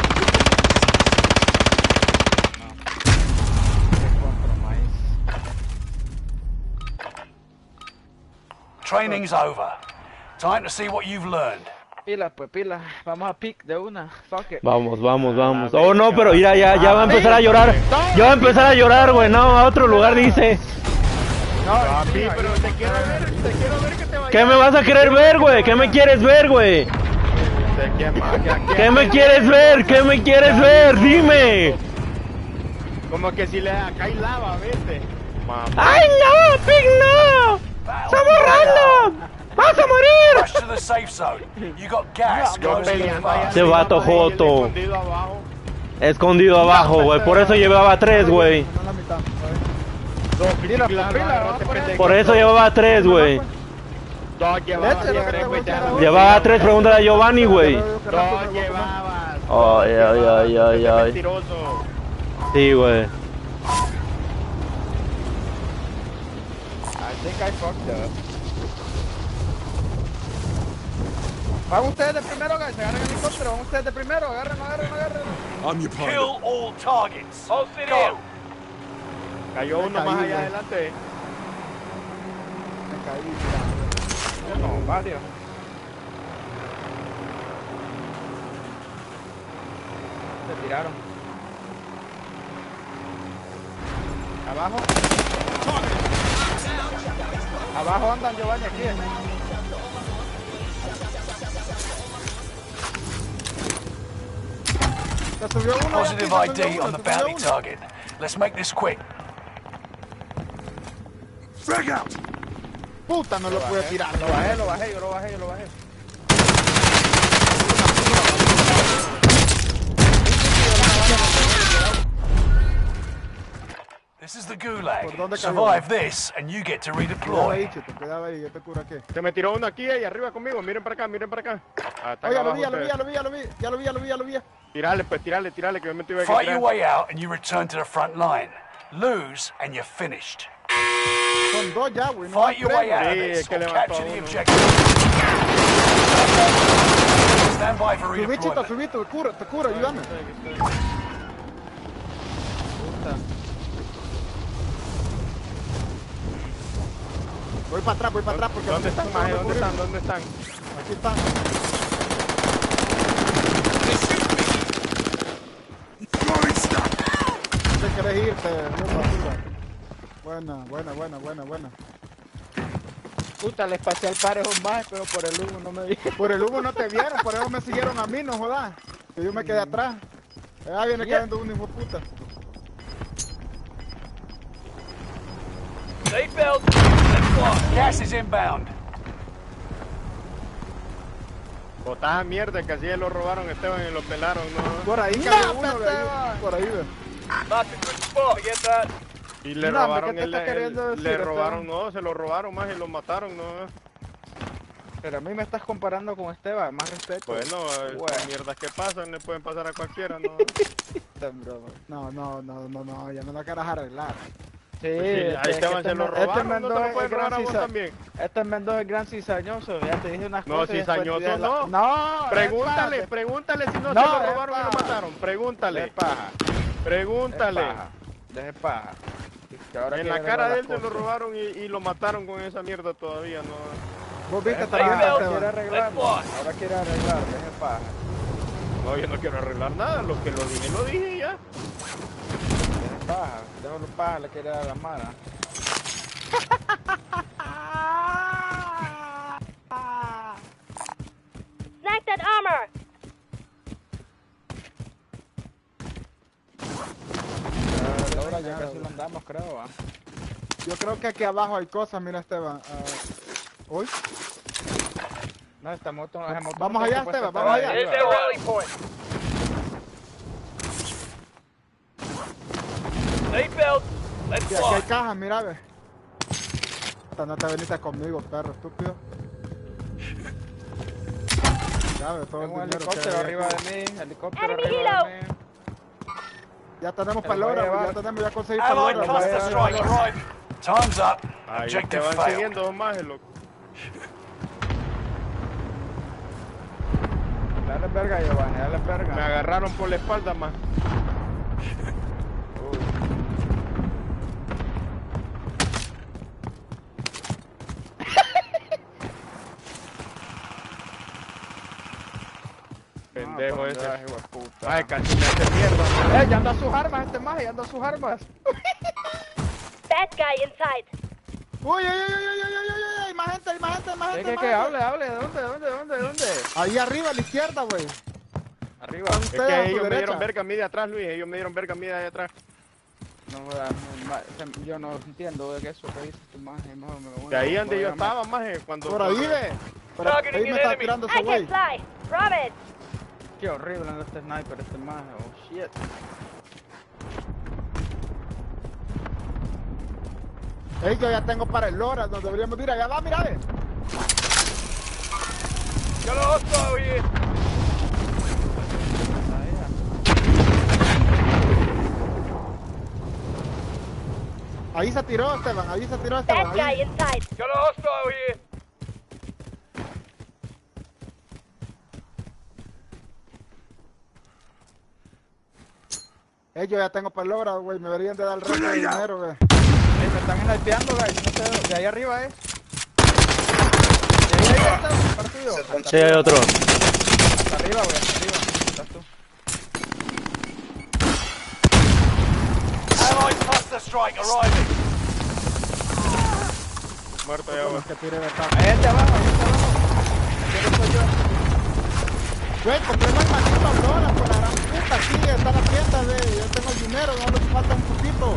Training's over. Time to see what you've learned. Pila, pues pila. Vamos a pick de una. Fuck it. Vamos. Oh, no, pero mira, ya va a empezar a llorar. Ya va a empezar a llorar, güey. No, a otro lugar dice. Sí, pero te quiero ver que te vayas. ¿Qué me vas a querer ver, güey? ¿Qué me quieres ver, güey? ¿Qué me quieres ver? ¿Qué me quieres ver? Dime. Como que si le cae lava, vete. ¡Ay, no! ¡Pig, no! ¡Estamos random! ¡Vas a morir! Rush to the safe zone. You got gas. Go fast. Ese vato joto. Escondido abajo, güey. Por eso llevaba 3, güey. Por eso llevaba 3, güey. Llevaba 3, pregúntale a Giovanni, güey. No llevabas. Ay. Mentiroso. Sí, güey. I think I fucked up. Van ustedes de primero, guys. Agarren el helicóptero. Van ustedes de primero. Agarren. I'm your pilot. Kill all targets. Go. Cayó uno más allá adelante. Me caí. No, varios. Se tiraron. Abajo. Abajo andan, Giovanni, aquí. Positive ID on the bounty target. Let's make this quick. Frag out! Puta, no lo pude tirar. Lo bajé. This is the Gulag. Survive this and you get to redeploy. Cuidado ahí, yo te curo aquí. Se me tiró uno aquí y arriba conmigo. Miren para acá. Ah, Oye, ya lo vi. Tirale, que yo me tuve que Fight your tirar. way out and you return to the front line. Lose and you're finished. Son 2 ya, güey. Fight your way out of Sí, this es que or levantó capture the uno. objective. Stand by for Subí, chito, redeployment. te curo, ayúdame. Voy para atrás porque... ¿Dónde están, maje? ¿Dónde están? Aquí están. Throwing stuff! ¿Dónde querés irte? Buena. Puta, les pasé al parejo más, pero por el humo no me vi. Por el humo no te vieron, por eso me siguieron a mí, no jodas. Que yo me quedé atrás. Allá viene cayendo un hijo de puta. Seatbelt. Gas is inbound. Botada mierda, que así ya lo robaron Esteban y lo pelaron, ¿no? Por ahí cayó uno, de ahí. Por ahí, ve. Y le No, robaron ¿qué te está queriendo decir, le Esteban? robaron, no, se lo robaron más y lo mataron, ¿no? Pero a mí me estás comparando con Esteban, más respeto. Bueno, Bueno. son mierdas que pasan, le pueden pasar a cualquiera, ¿no? No, ya me lo quieras arreglar. Sí, Pues sí, a Esteban se lo robaron, ¿no te lo pueden robar a vos también? Este Mendoza es gran cizañoso, ya te dije unas No, cosas. y después cizañoso te- no. No, Pregúntale, es pregúntale si no, No, se lo es robaron y lo paja. mataron. Pregúntale, Deje paja, pregúntale. deje paja. Que ahora En la quiere cara arreglar de él se las lo cosas. robaron y lo mataron con esa mierda todavía, ¿no? Vos viste Deje también, paja, Esteban. quiere arreglar, ahora quiere arreglar, deje paja. No, yo no quiero arreglar nada, lo que lo dije ya. Deje paja, déjalo paja, le quiere dar la mala. Snack that armor! Ahora ya casi lo andamos, creo, ¿va? Yo creo que aquí abajo hay cosas, mira, Esteban. Uy, No, esta moto, esa moto Vamos no allá, se puede Esteban, estar vamos ahí allá. arriba. Here's their rally point. Seatbelt. Let's y aquí hay fly. cajas, mira, ve. No te veniste conmigo, perro estúpido. Ya ve, todo el Tengo un dinero que helicóptero hay arriba aquí. de mí, helicóptero Enemy arriba de helo. mí. Ya tenemos Te lo voy a palabras, llevar. ya conseguí Allied palabras. cluster strike arriving. Time's up. Ahí te Objective van failed. siguiendo más, loco. Dale verga, Giovanni, dale Me verga. agarraron por la espalda más. Pendejo ese. Ay, casi me hace mierda. Ya anda sus armas este maje, ya anda sus armas. Bad guy inside. Uy, hay más gente, hay más gente, hay más gente. ¿Qué, más qué? gente. Hable, ¿dónde? Ahí arriba, a la izquierda, güey. Arriba. Con Es ustedes que a su ellos me derecha. dieron verga a mí de atrás, Luis. Ellos me dieron verga a mí de atrás. No, yo no entiendo de eso que dice tu maje, no, me lo voy De a- ahí voy donde a yo llamar. estaba, más cuando... Por ahí, ve. Por Targeting ahí me an está enemy. tirando I ese can güey. fly. Drop it. Qué horrible anda este sniper, este maje, oh shit. Ey, yo ya tengo para el Lora, nos deberíamos ir allá va, mira, ve. Got a hostile here. Ahí se tiró, Esteban, ahí se tiró, Bad Esteban. guy Ahí. inside. Got a hostile here. Ey, yo ya tengo para el Lora, güey, me deberían de dar el resto de dinero, güey. Me están snipeando, guys, no sé, de ahí arriba, De ahí está el partido. Sí, hay otro. Hasta arriba, güey, hasta arriba. Estás tú. Allied cluster strike arriving. Muerto ya, güey. Que tire de acá. Ahí gente abajo, Aquí soy yo. Güey, compremos el maldito Lora, por la gran puta, aquí está la tienda, güey. Yo tengo el dinero, no le falta un poquito.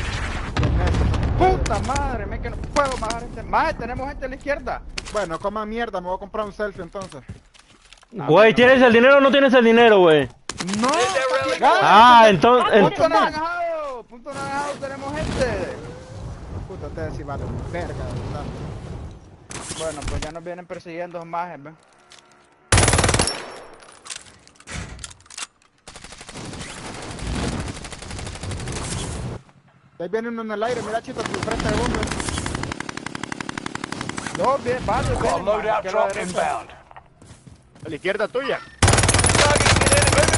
Puta madre, me que no puedo bajar este. Maje, tenemos gente a la izquierda. Bueno, coma mierda, me voy a comprar un selfie entonces. Güey, ¿tienes el dinero o no tienes el dinero, güey? No, Ah, entonces... punto naranjado, tenemos gente. Puta, ustedes sí valen verga, ¿verdad? Bueno, pues ya nos vienen persiguiendo más, ¿ves? Ahí viene uno en el aire, mira chito, tu frente de bomba. No, bien, vale, Got a loadout drop inbound. A la izquierda tuya. Targeting an enemy.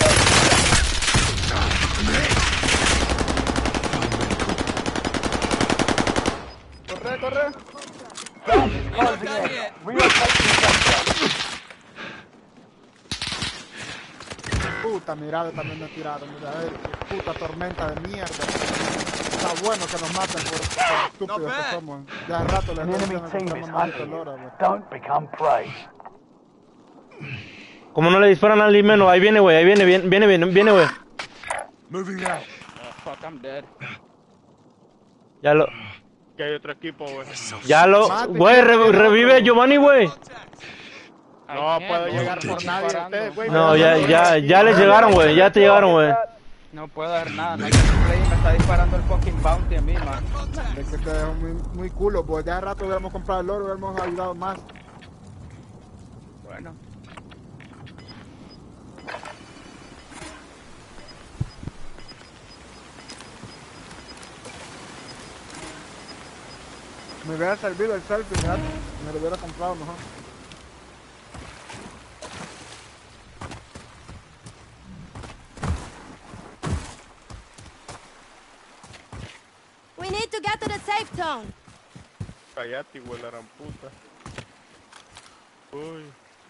Corre, corre. Closing in. Relocating sector. Puta, mira, también me tiraron, mira, puta tormenta de mierda. Está bueno que nos maten por estúpidos que somos. Ya de rato les An enemy decían que team is estamos maldito hunting Lora, you. güey. Don't become prey. Como no le disparan al Limeno, ahí viene, güey, ahí viene, güey. Moving out. Fuck, I'm dead. Ya lo, Que hay otro equipo, güey. güey, revive a Giovanni, güey. No puedo llegar por nadie a ustedes, güey. No, ya les llegaron, güey, ya te llegaron, güey. No puedo hacer nada, no hay play, me está disparando el fucking bounty a mí, man. Es que te dejo muy culo, pues ya de rato hubiéramos comprado el oro, hubiéramos ayudado más. Bueno. Me hubiera servido el selfie, ya me lo hubiera comprado mejor. We need to get to the safe zone. Cállate, güey, la gran puta. Uy.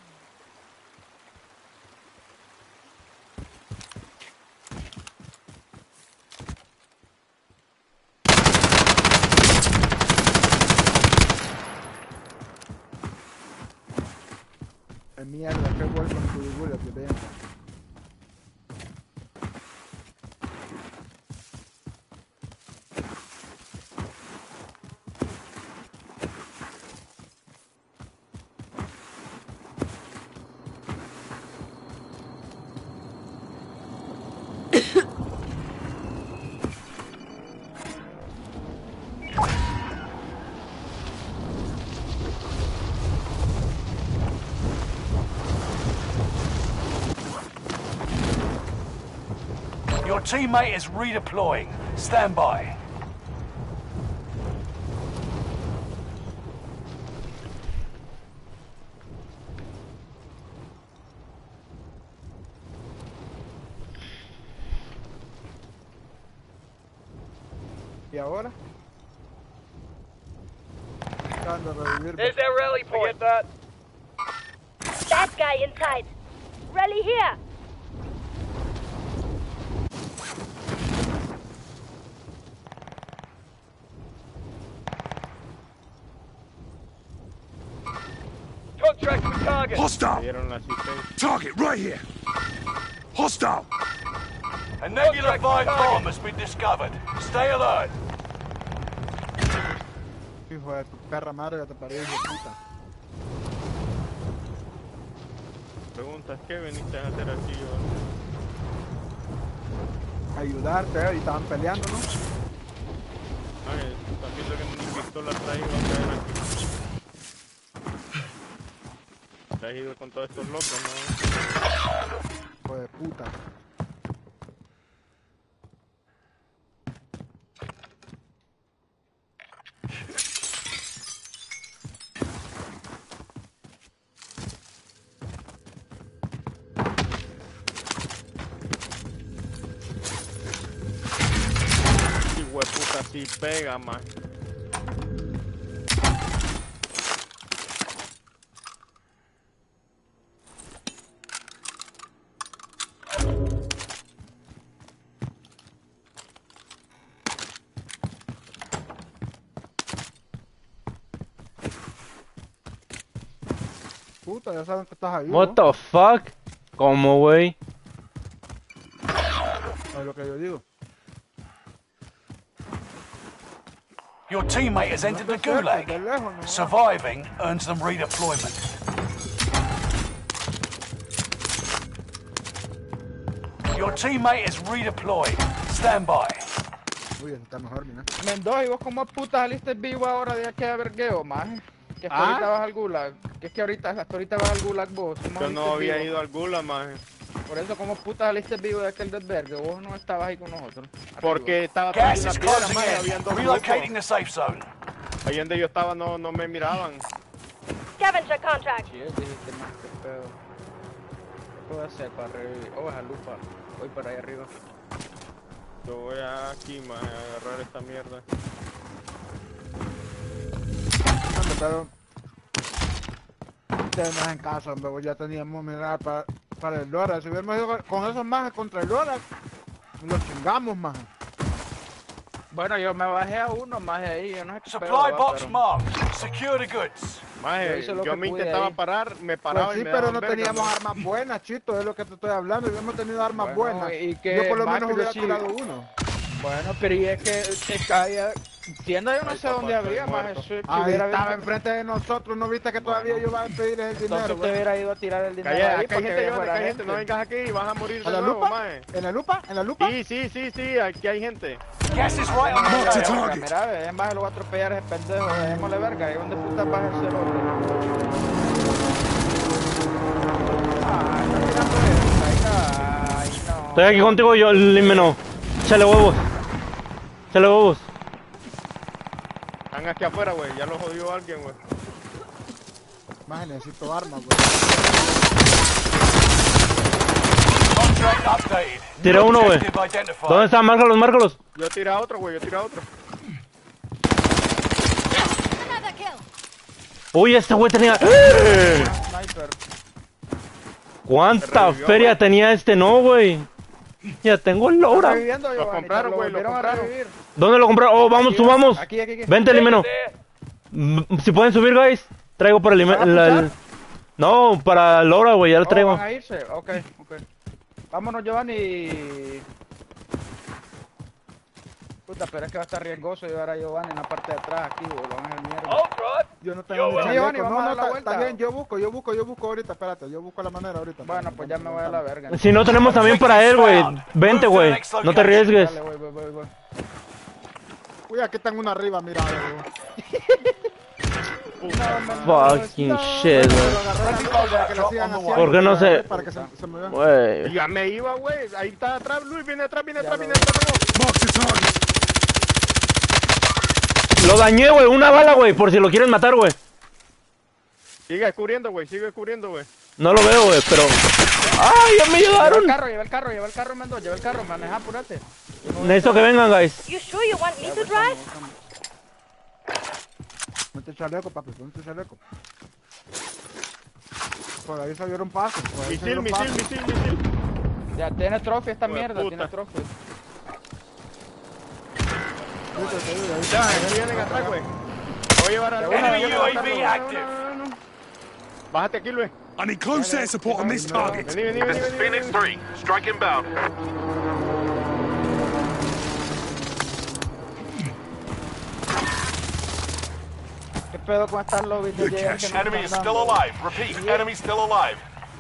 Mierda, qué vuelvo en Curibula, que vean. Your teammate is redeploying. Stand by. ¿Y ahora? Tratando de revivir. There's their rally point. That. Bad guy inside. Rally here. Contract with target. Hostile! Dieron la asistencia. Target right here! Hostile! A Nebula 5 bomb has been discovered. Stay alert. Hijo de tu perra madre, ya te paré, hijo de puta. Preguntas, ¿qué veniste a hacer aquí, yo? Ayudarte, y estaban peleando, ¿no? Ay, también lo que ni pistola traigo a caer aquí. Te has ido con todos estos locos, ¿no? Hijo de puta. Hijo de puta, sí pega, man. Puta, ya saben que estás ahí, What ¿no? the fuck? ¿Cómo, güey? Es lo que yo digo. Your teammate has entered the Gulag. De lejos, ¿no? Surviving earns them redeployment. Your teammate is redeployed. Stand by. Uy, eso está mejor, mira. Mendoza, ¿y vos cómo puta saliste vivo ahora de aquí a vergueo, maje? Que hasta ¿Ah? ahorita vas al gulag. Que es que hasta ahorita vas al gulag vos. ¿Cómo Yo saliste no había vivo? ido al Gula, man. Por eso, ¿cómo puta saliste vivo de aquel desvergue? Vos no estabas ahí con nosotros. Porque estaba atrás Gas de is una piedra, closing man. Habían in. dos Relocating grupos. the safe zone. Ahí donde yo estaba no me miraban. Scavenger contract. Sí, dijiste más que pedo. ¿Qué puedo hacer para revivir? Oh, esa lupa. Voy para allá arriba. Yo voy aquí, man, a agarrar esta mierda. Hombre, pero ustedes no hacen caso, hombre, pues ya teníamos mirar para el Lora. Si hubiéramos ido con esos majes contra el Lora, los chingamos, maje. Bueno, yo me bajé a uno más de ahí. Yo no sé qué pedo, Supply va, box pero- marked. Secure the goods. Maje, hice lo yo que me pude intentaba ahí. parar, me paraba Pues y sí, me pero daban no verga, teníamos man. armas buenas, Chito, es lo que te estoy hablando. Hubiéramos tenido armas Bueno, buenas. y que Yo por lo más, menos pero hubiera sí. tirado uno. Bueno, pero y es que se caía. Tienda yo no Ay, sé papá, dónde estoy habría, más muerto. eso. Si Ahí hubiera estaba visto- enfrente de nosotros, ¿no viste que todavía yo iba a pedir el dinero? Entonces te güey? hubiera ido a tirar el dinero Calla, ahí acá hay para que gente, fuera acá hay gente, no vengas aquí y vas a morir ¿A de la nuevo, lupa? maje. ¿En la lupa? ¿En la lupa? Sí, aquí hay gente. Gas is right on Mark the the trail. target. Mira, es más, lo voy a atropellar a ese pendejo. Démosle verga. ¿Y dónde putas vas a hacer otro? Estoy aquí contigo, yo, Lime no. Échale huevos. Échale huevos. Están aquí afuera, güey. Ya lo jodió alguien, güey. Más necesito armas, güey. Contract updated. Tiré uno, güey. Objective identified. ¿Dónde están? Márcalos, márcalos. Yo tiré a otro, güey. Yo tiré a otro. Another kill. Uy, este güey tenía... Sniper. ¿Cuánta revivió, feria güey. tenía este? No, güey. Ya tengo el Está Laura. reviviendo, Lo Giovanni, compraron, te güey, lo volvieron a compraron. revivir. ¿Dónde lo compraron? Oh, vamos, subamos. Aquí. Vente, Limeno. Si pueden subir, guys. Traigo para el... ¿Vas a puchar? No, para Laura, güey, ya lo Oh, traigo. ¿van a irse? Ok. Vámonos, Giovanni. Puta, pero es que va a estar riesgoso llevar a Giovanni en la parte de atrás aquí, güey. Lo van a hacer mierda. Yo no tengo ni Sí, chaleco. Giovanni, vamos a dar la está vuelta. bien, yo busco ahorita, espérate, yo busco la manera ahorita. Bueno, pues ya me voy a la verga. Si no tenemos también para él, güey. Vente, güey. No te arriesgues. Dale, voy. Uy, aquí tengo una arriba, mira, Fucking shit, güey. ¿Por qué no se...? Para que se me vea. Güey. Ya me iba, güey. Ahí está atrás, Luis. Viene atrás. lo- Luego. Mark the target. Lo dañé, güey. Una bala, güey. Por si lo quieren matar, güey. Sigue descubriendo, güey. güey. No lo veo, güey, pero... ¡Ay, ya me llegaron! Lleva el carro, Mendo, lleva el carro, maneja, apúrate. Necesito que vengan, guys. You sure you want me to drive? Ponte chaleco, papi, ponte chaleco. Por ahí salieron pasos. por ahí salieron pasos. Misil. Ya tiene trofeo esta Hijo de mierda, puta. tiene trofeo. Ya, aquí vienen atrás, güey. Voy a llevar a la Enemy UAV active. Bájate aquí, Luis. I need close air support on this target. Vení. Phoenix 3, strike inbound. ¿Qué pedo con estas lobbies de Good llegar catch. que no Enemy is están still dando? alive. Repeat, enemy still alive.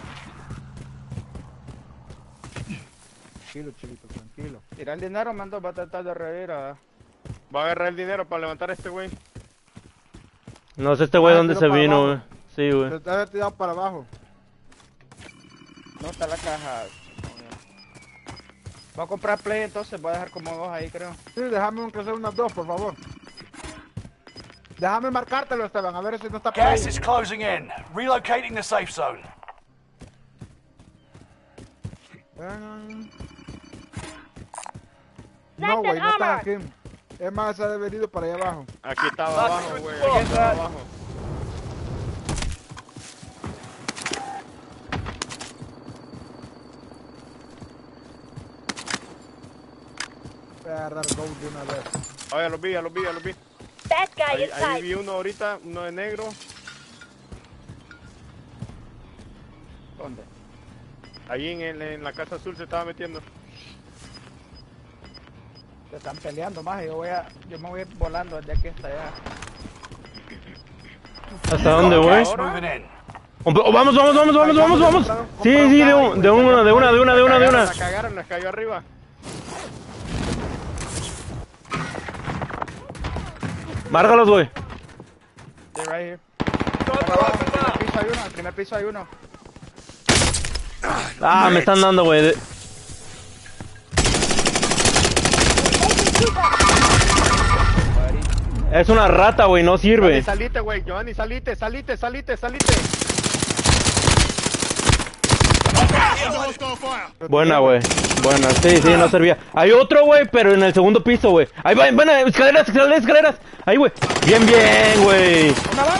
Tranquilo, chilito, tranquilo. Tira el dinero, Mendo, va a tratar de revivir a... Va a agarrar el dinero para levantar a este güey. No sé este güey dónde se tiro para vino, abajo. güey. Sí, güey. Se te ha tirado para abajo. No está la caja. Voy a comprar play entonces, voy a dejar como dos ahí, creo. Sí, déjame aunque sea unas dos, por favor. Déjame marcártelo, Esteban, a ver si no está por ahí. Gas is closing in. Relocating the safe zone. No, güey, no está armor. aquí. Es más, se ha venido para allá abajo. Aquí estaba abajo, güey. Aquí estaba abajo. Voy a agarrar gold de una vez. Oh, ya los vi. Bad guy Ahí inside. vi uno ahorita, uno de negro. ¿Dónde? Ahí en la casa azul se estaba metiendo. Se están peleando más y yo me voy a ir volando desde aquí hasta allá. ¿Hasta dónde, güey? Gas moving in. Vamos. Sí, de una. La cagaron, les cayó arriba. Márgalos, güey. They're right here. El primer piso hay uno. Ah, me están dando, güey. Es una rata, güey, no sirve. Salite, güey, Giovanni, salite. Buena, güey. Buena, sí, no servía. Hay otro, güey, pero en el segundo piso, güey. Ahí va, escaleras. Ahí, güey. Bien, güey.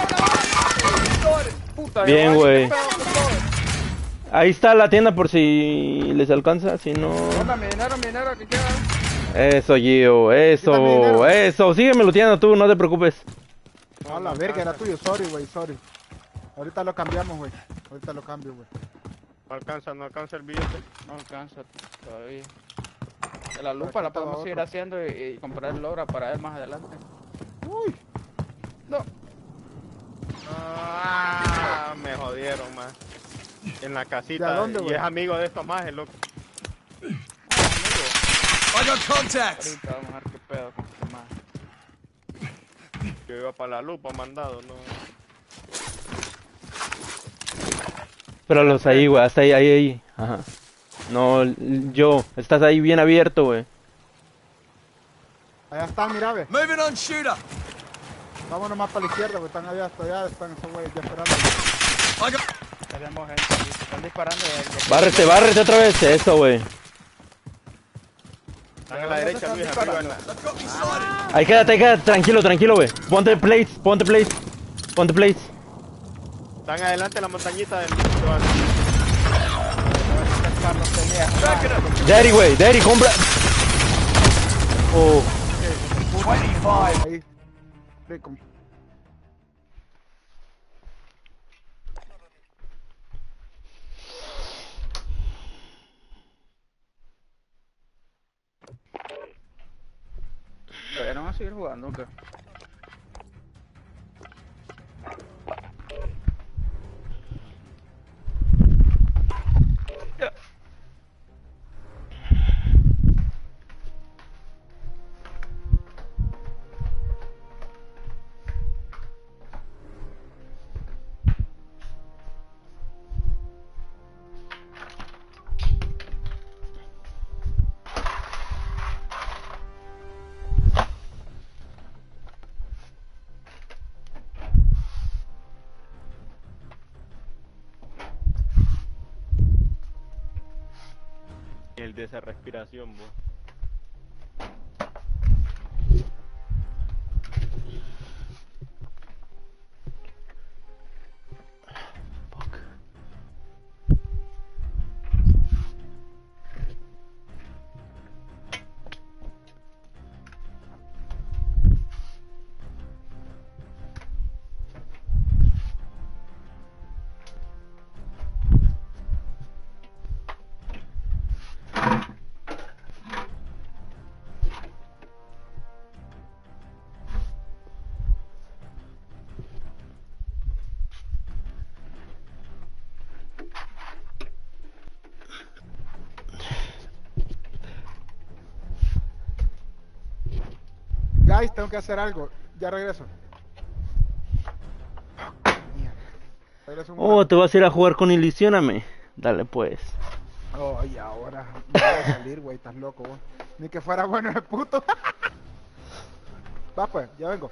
Puta, Bien, Giovanni, güey. ¿qué pedo? Ahí está la tienda por si les alcanza, si no... Onda, mi dinero, ¿qué queda? Eso, Gio, eso. Sígueme luteando tú, no te preocupes. A la verga, era tuyo, sorry, güey, sorry. Ahorita lo cambiamos, güey. Ahorita lo cambio, güey. No alcanza el billete. No alcanza todavía. De la lupa la podemos seguir haciendo y comprar el Laura para él más adelante. Uy. No. Ah, me jodieron, man. En la casita. ¿De dónde, y güey? es amigo de estos más, loco. I got contacts. Ahorita vamos a ver qué pedo con este más. Yo iba para la lupa mandado, no. Espéralos ahí, güey, hasta ahí. Ajá. No, yo. Estás ahí bien abierto, güey. Allá están, mira, ve. Moving on, shooter. Vámonos más para la izquierda, porque están allá, hasta allá, están esos güeyes ya esperando. Tenemos gente aquí, están disparando. Bárrete otra vez. Eso, güey. Están a la derecha, Luis, arriba. They've got me sighted. Ahí quédate. Tranquilo, güey. Ponte plates. Están adelante en la montañita del... Daddy, compra. Oh. 25. Ahí. Sí, ¿Todavía no van a seguir jugando o qué? El de esa respiración, vos. Guys, tengo que hacer algo. Ya regreso. Regreso un rato. Te vas a ir a jugar con Ilisioname. Dale, pues. Oh, y ahora. No voy a salir, güey. Estás loco, vos. Ni que fuera bueno ese puto. Va, pues. Ya vengo.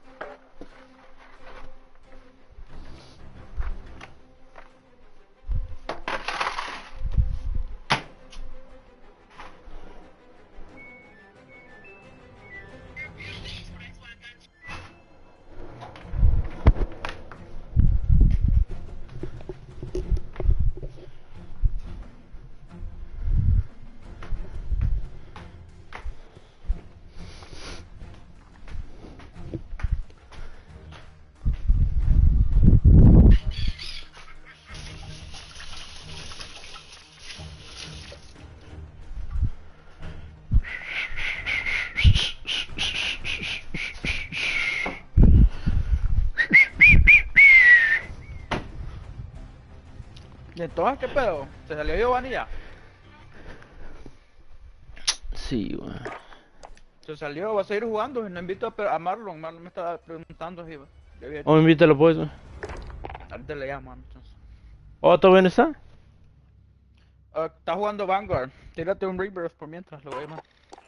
¿Y entonces qué pedo? ¿Se salió Giovanni ya? Sí, güey. Se salió, va a seguir jugando. No invito a Marlon. Marlon me estaba preguntando si le había hecho. Invítalo, pues, güey. Ahorita le llaman. Entonces. ¿Todavía no está? Está jugando Vanguard. Tírate un Rebirth por mientras, lo voy a llamar.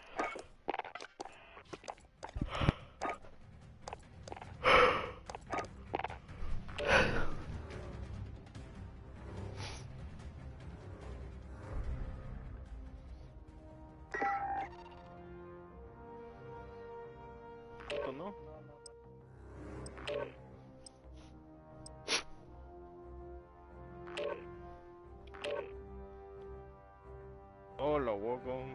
¿No? Hola, Wokon.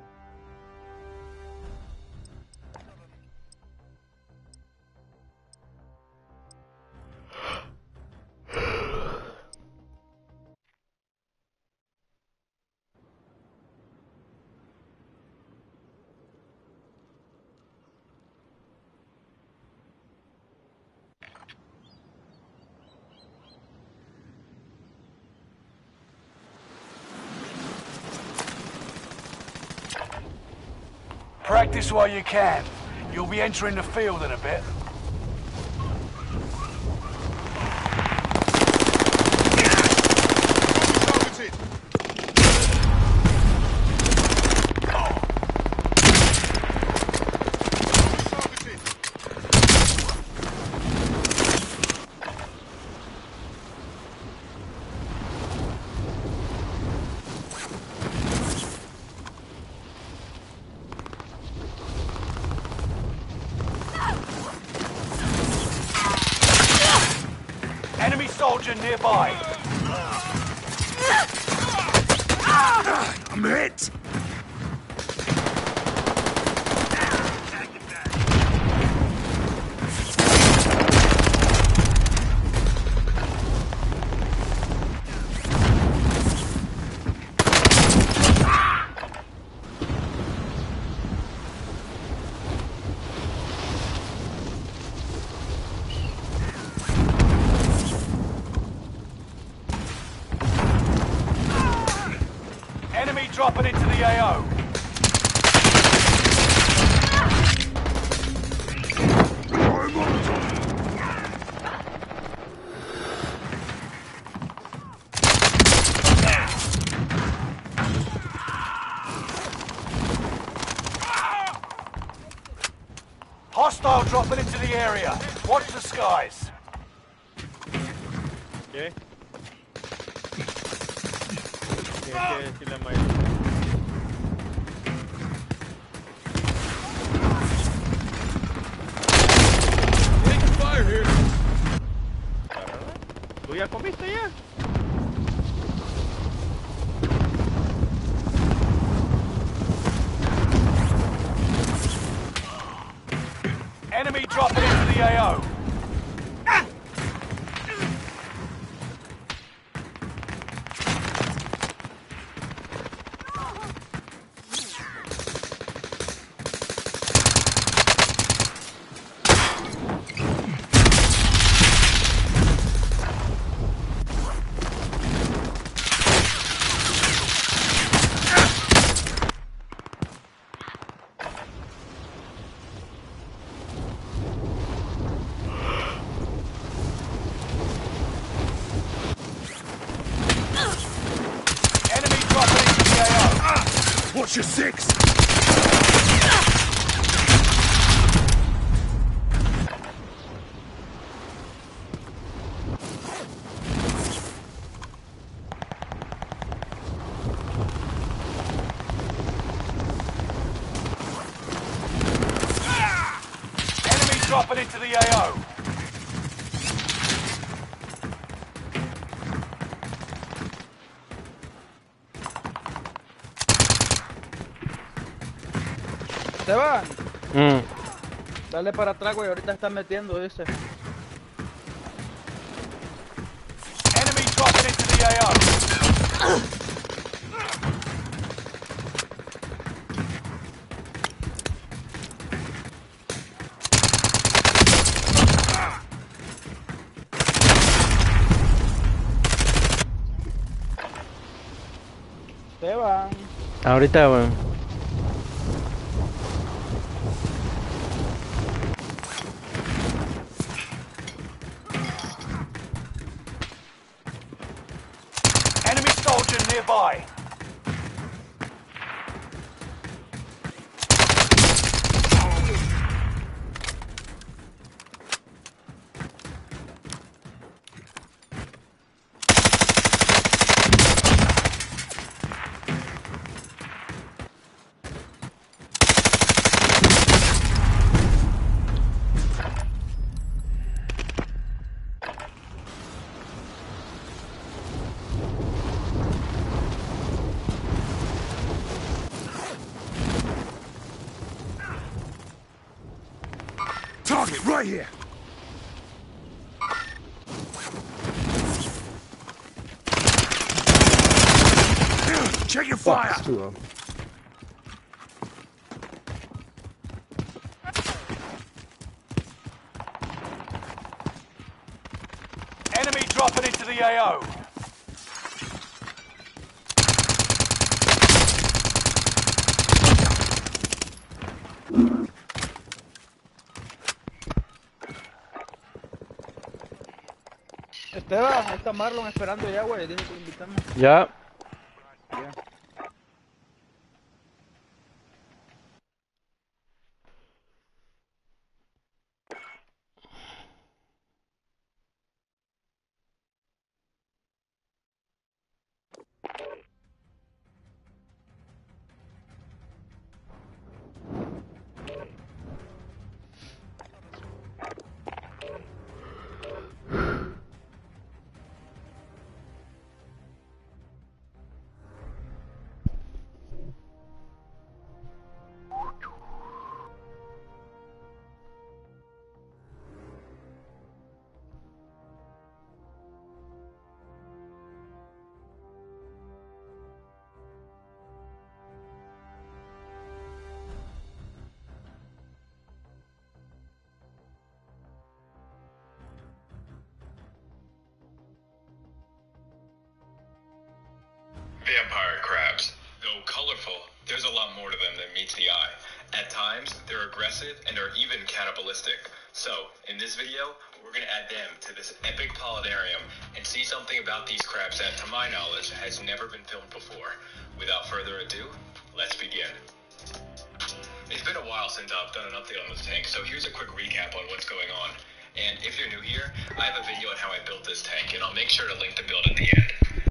Practice while you can. You'll be entering the field in a bit. Targeted. soldier nearby. I'm hit. Enemy dropping into the AO. Hostile dropping into the area. Watch the skies. ¿Qué? Tienes que decirle a Mike. ¿Tú ya comiste ya? Enemy dropping into the AO. Enemy dropping into the AO. Watch your six. Enemy dropping into the AO. Esteban, Mm. dale para atrás, güey. Ahorita están metiendo, dice. Enemy dropping into the AO. Esteban. Ahorita, weón. Enemy soldier nearby. Target right here. Check your fire. Fuck, it's 2-0. Enemy dropping into the AO. Esteban, ahí está Marlon esperando ya, güey. Dice que lo invitamos. Ya. Ya. vampire crabs. Though colorful, there's a lot more to them than meets the eye. At times, they're aggressive and are even cannibalistic. So, in this video, we're going to add them to this epic polidarium and see something about these crabs that, to my knowledge, has never been filmed before. Without further ado, let's begin. It's been a while since I've done an update on this tank, so here's a quick recap on what's going on. And if you're new here, I have a video on how I built this tank, and I'll make sure to link the build at the end.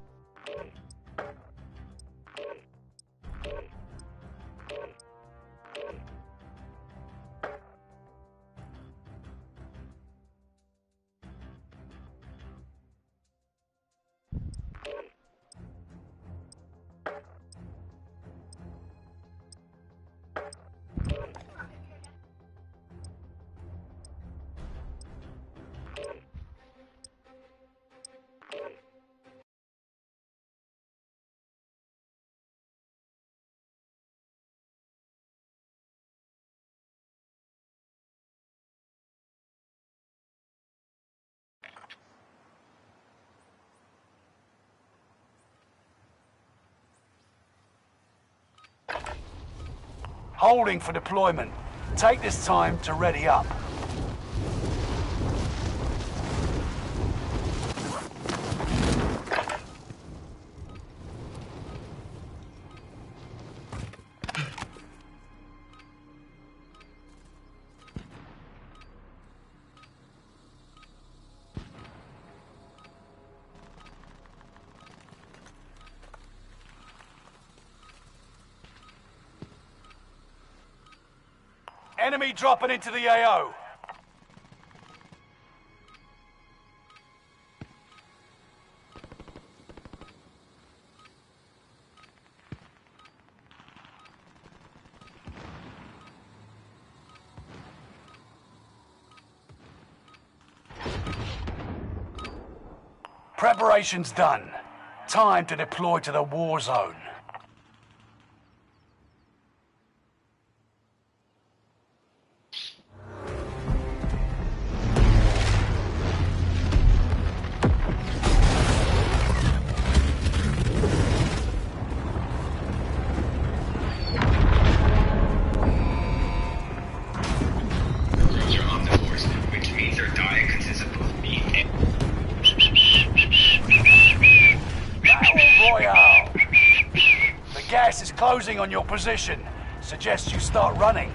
Holding for deployment. Take this time to ready up. Enemy dropping into the AO. Preparation's done. Time to deploy to the war zone. Gas is closing on your position. Suggest you start running.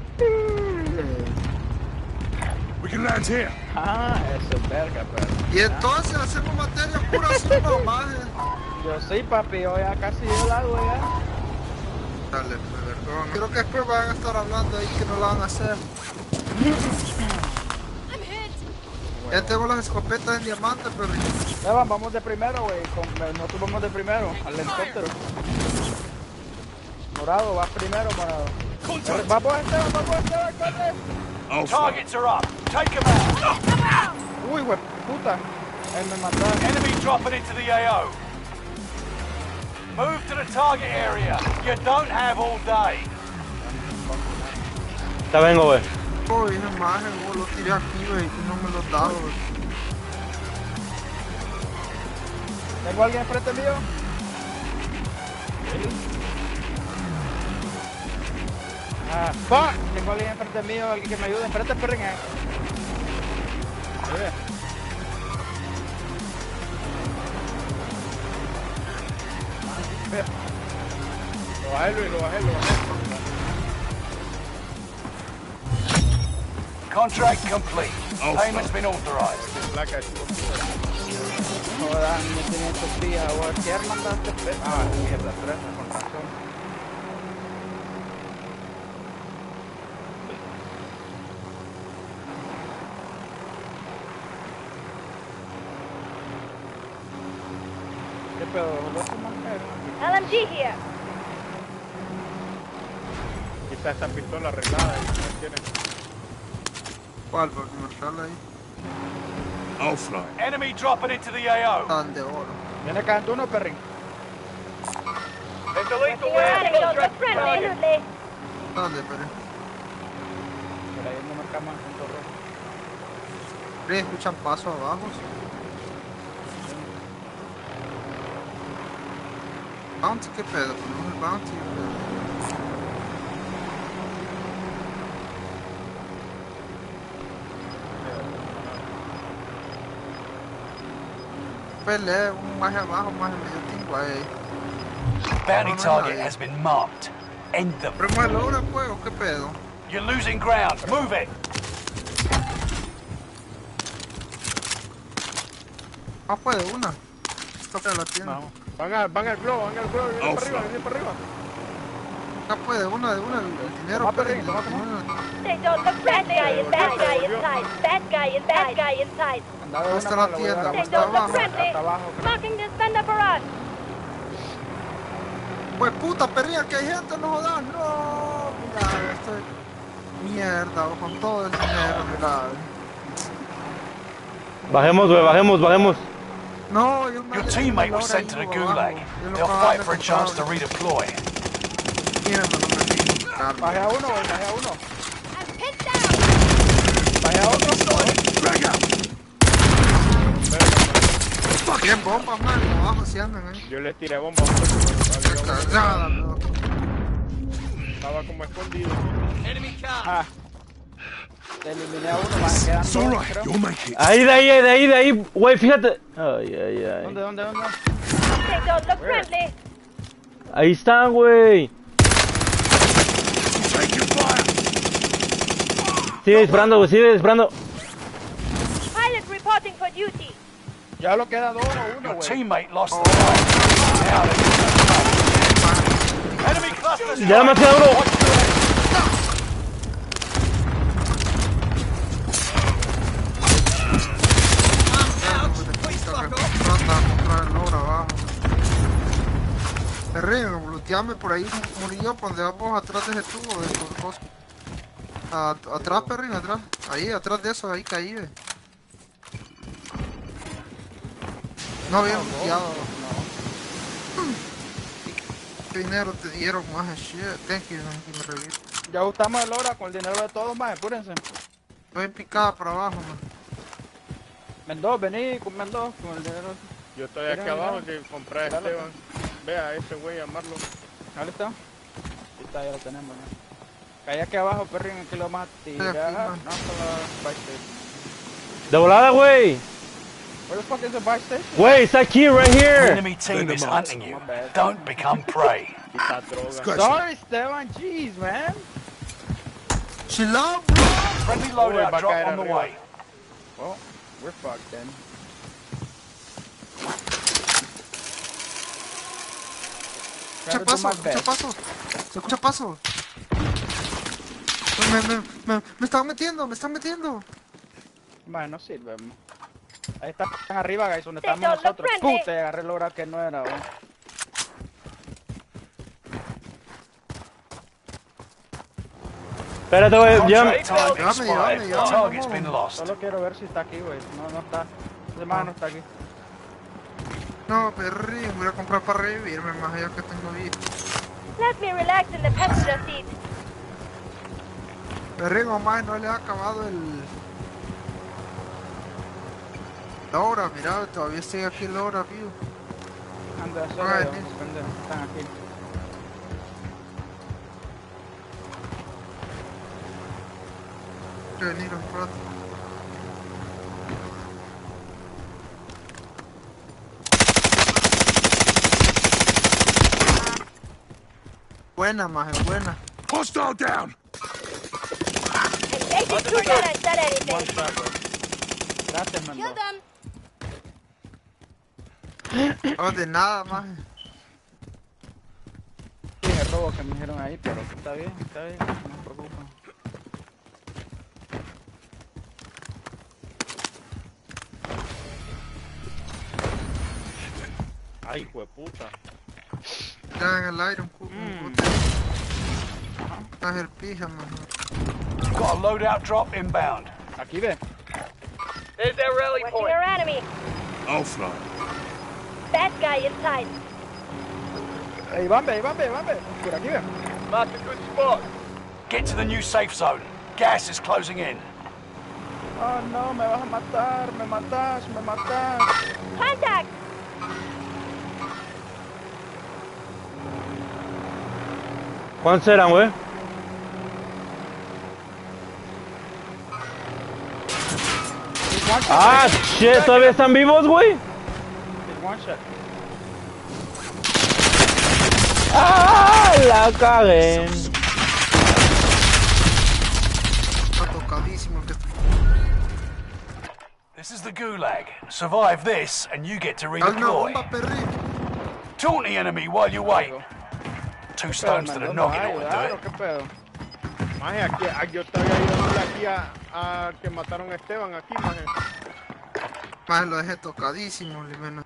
We can land here. Ah, eso es verga, pero. Y entonces hacemos materia pura así nomás. Yo sí, papi, yo ya casi yo la hago ya. Dale, perdón. Creo que después van a estar hablando ahí que no la van a hacer. Ya tengo las escopetas en diamante, pero... Esteban, vamos de primero, güey. Nosotros vamos de primero, al helicóptero. Morado, vas primero, morado. Vamos, Esteban, corre. Targets are up. Take them out. Uy, güey, puta. Me mataron. Enemy dropping into the AO. Move to the target area. You don't have all day. Ya vengo, güey. Uy, esa imagen, lo tiré aquí, güey, que no me lo he dado, güey. ¿Tengo alguien enfrente mío? Ah, fuck. Tengo alguien enfrente mío, alguien que me ayude. Enfrente, esperen. Lo bajé. Contract complete. Payment's been authorized. Joder, 1500 días. ¿Qué mandaste? Ah, mierda, 13 con razón. ¿Qué pedo? LMG here. Aquí está esta pistola arreglada. ¿Cuál? Para marcarla ahí. I'll fly. Enemy dropping into the AO. Tan de oro. Viene cayendo uno, perrín. There's a lethal Enemy on the friendly. ¿Dónde, pero? Por ahí no marcamos en punto rojo. Escuchan pasos abajo. Bounty, ¿qué pedo? Ponemos el bounty, ¿qué pedo? Pelea, un más abajo, más medio tingo ahí. Bounty target has been marked. End them. Primo el ahora, pues, ¿o qué pedo? You're losing ground. Move it. Ah, pues, de una. Esto que la tiene. Van al globo, viene para arriba. Ah, pues, de una, el dinero. They don't look friendly. Bad guy inside. Bad guy inside. ¿Dónde está la tienda? They ¿Está don't look abajo? friendly. Marking this vendor for us. Pues puta, perría, que hay gente, no jodas. No, mira, estoy... Mierda, con todo el dinero, mira. Bajemos, güey, bajemos. No, yo Your teammate was sent to the Gulag. They'll fight for a chance to redeploy. Bajé a uno, güey, bajé a uno. I'm pinned down. Bajé a otro. Bien bombas, man, abajo si andan ahí. Yo les tiré bombas. Cagada, no. Estaba como escondido. Ah. Te eliminé a uno, más quedan It's dos, alright, creo. you'll make it. Ahí, de ahí, güey, fíjate. Ay. ¿Dónde? They don't look friendly. Ahí están, güey. Take your fire. Sigue disparando, güey, Pilot reporting for duty. Ya lo queda dos o uno, Your güey. teammate lost the fight. Now they're enemy clusters. Ya me queda uno. Terrible, looteame por ahí, murió, por donde vamos atrás de ese tubo, de los bosques. Atrás, perrín, atrás. Ahí, atrás de eso, ahí caí, ve. No había looteado. ¿Qué dinero te dieron, más shit? Thank you, me reviso. Ya ajustamos el hora con el dinero de todos, más, apúrense. Estoy picada para abajo, man. Mendoz, vení con Mendoz, con el dinero. Yo estoy aquí abajo que compré a Esteban. Vea a ese güey, llamarlo. ¿Ahí está? Ahí está, ya lo tenemos, ¿no? Caí aquí abajo, perrín, aquí lo más tirar. Estoy aquí, man. No, hasta la buy station. De volada, güey. Where the fuck is the buy station? Güey, está aquí, right here. enemy team is hunting you. Don't become prey. Quita droga. Sorry, Esteban, jeez, man. Chill out, Friendly va loadout a drop caer on the arriba. way. Well, we're fucked then. Se escucha paso. Me están metiendo. Man, no sirve, man. Ahí está arriba, guys, donde They estamos don't look nosotros. friendly. Puta, agarré el hora que no era, güey. Espérate, güey, ya. Contract time Llévame, expired. llévame. Target's been lost. Solo quiero ver si está aquí, güey. No está. Ese man no está aquí. No, perrín, voy a comprar para revivirme, más allá que tengo vida. Let me relax in the passenger seat. Perrín, más no le ha acabado el... Laura, mira, todavía estoy aquí en Laura, tío. Anda, solo Ay, yo, tío. pendejo, están aquí. Venir un rato. Buena, maje, buena. Hostile down. And 82 didn't said anything. One shot, güey. Gracias, man. Kill them. Oh, de nada, maje. Sí, el robo que me dijeron ahí, pero está bien, no me preocupa. Ay, hueputa. Está en el aire un puto. Estás el pija, maje. Got a loadout drop inbound. Aquí ve. There's their rally Watching point. our enemy. I'll fly. Bad guy inside. Ahí van, ve. Por aquí ve. Marked a good spot. Get to the new safe zone. Gas is closing in. Oh no, me vas a matar, me matas. Contact! ¿Cuántos eran, güey? Ah, shit, ¿todavía están vivos, güey? ¡Ah! La cagué. Está tocadísimo el que está. This is the Gulag. Survive this, and you get to Dale una redeploy. bomba, perrín. Taunt the enemy while you wait. 2 stones to the noggin ought to do it. ¿Qué pedo? Maje, aquí, yo estaba ayudándole aquí a que mataron a Esteban aquí, maje. Maje, lo dejé tocadísimo, Limeno.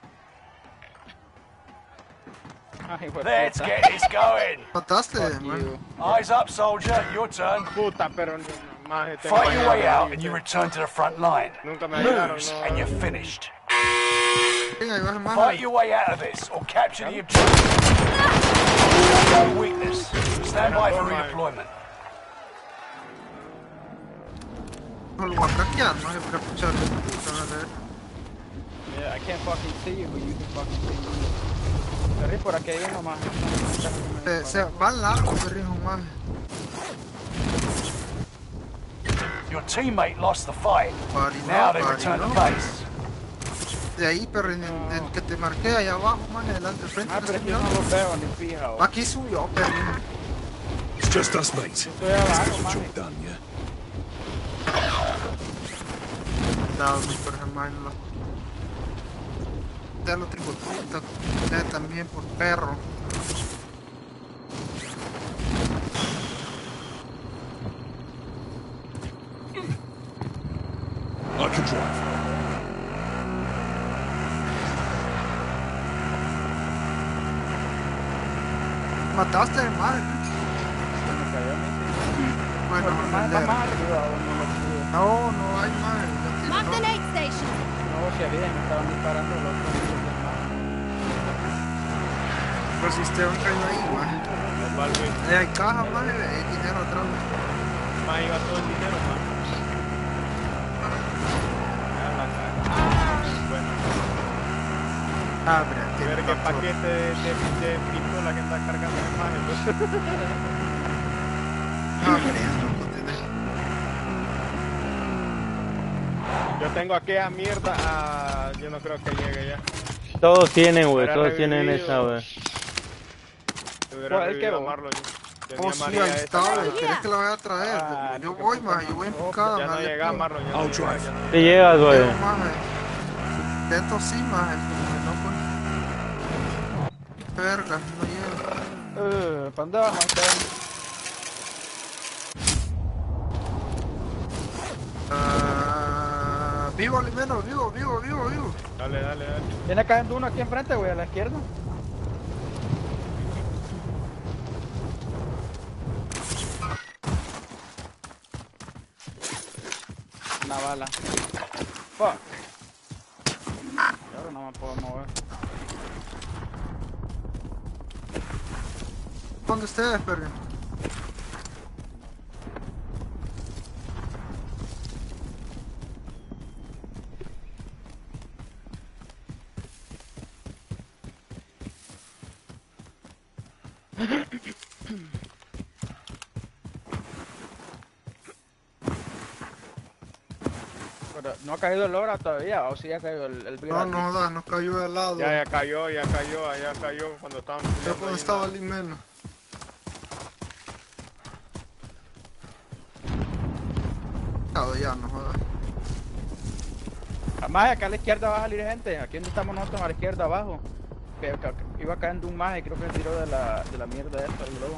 Let's get this going. Mataste, man. Eyes up, soldier. Your turn. Puta, pero maje, Fight your way out, and you return to the front line. Nunca me ayudaron, Lose, no. and you're finished. Venga, ahí vas, maje. Fight your way out of this, or capture the objective. No weakness. Stand by for redeployment. No lo voy a craquear, maje, para pucharle. Puta madre. Yeah, I can't fucking see you, but you can fucking see me. Perri, por aquí hay uno más. Se van largos, perrijo, maje. Your teammate lost the fight. Now they return to base. De ahí, perrín, el que te marqué allá abajo, maje, delante, frente. Ah, pero es que yo no lo veo ni fija, güey. Aquí subió, perrín. It's just us, mate. Estoy abajo, maje. Job done, yeah? Cuidado, mi perro, maje, no lo... Ya lo tengo puta, también por perro. I can drive. Mataste al mal. Bueno, Más no, arriba, no, no hay mal. Mark the aid station. No, si había, me estaban disparando los dos. Pero si Esteban cayó ahí, maje. Hay caja, maje, hay dinero atrás. Más iba todo el dinero, más. Bueno. Abre, Ver qué paquete de pistola que está cargando el maje, pues. Abre, loco, tenés. Yo tengo aquella mierda, yo no creo que llegue ya. Todos tienen, güey, Hubiera todos tienen revivido. esa, güey. Hubiera ¿Cuál? revivido a ¿Qué? Marlon. Oh, sí, ahí está, güey. ¿Querés que la vaya a traer? Ah, Yo voy, maje, yo voy en picada, Ya no maje. llega Marlon, ya no I'll llega, drive. ya no Te llegas, güey. Pero, maje, dentro sí, maje, no, pues. Verga, no llega. ¿Para dónde vamos? Vivo, Limeno, vivo. Dale. Viene cayendo uno aquí enfrente, güey, a la izquierda. Una bala. Fuck. Y ahora no me puedo mover. ¿Dónde ustedes, perro? Pero no ha caído el Lora todavía, o sí ha caído el No, no, nos cayó de lado. Ya cayó cuando estábamos. Ya cuando estaba Limeno. Ya, no jodas. Más acá a la izquierda va a salir gente. Aquí donde estamos nosotros, a la izquierda abajo. Que iba cayendo un maje, creo que tiró de la mierda esta, el globo.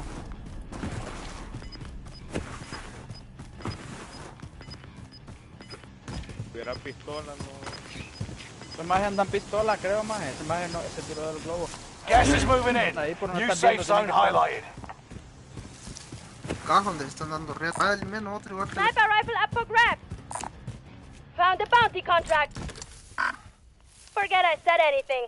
Hubiera pistola, no. Los majes andan pistola, creo, maje. Ese maje no, ese tiró del globo. Gas is moving in. Ahí por donde New están safe viendo, zone tienen que estar. highlighted. Caja donde están dando red. Ah, Limeno, otro igual que... Sniper rifle up for grabs. Found a bounty contract. Forget I said anything.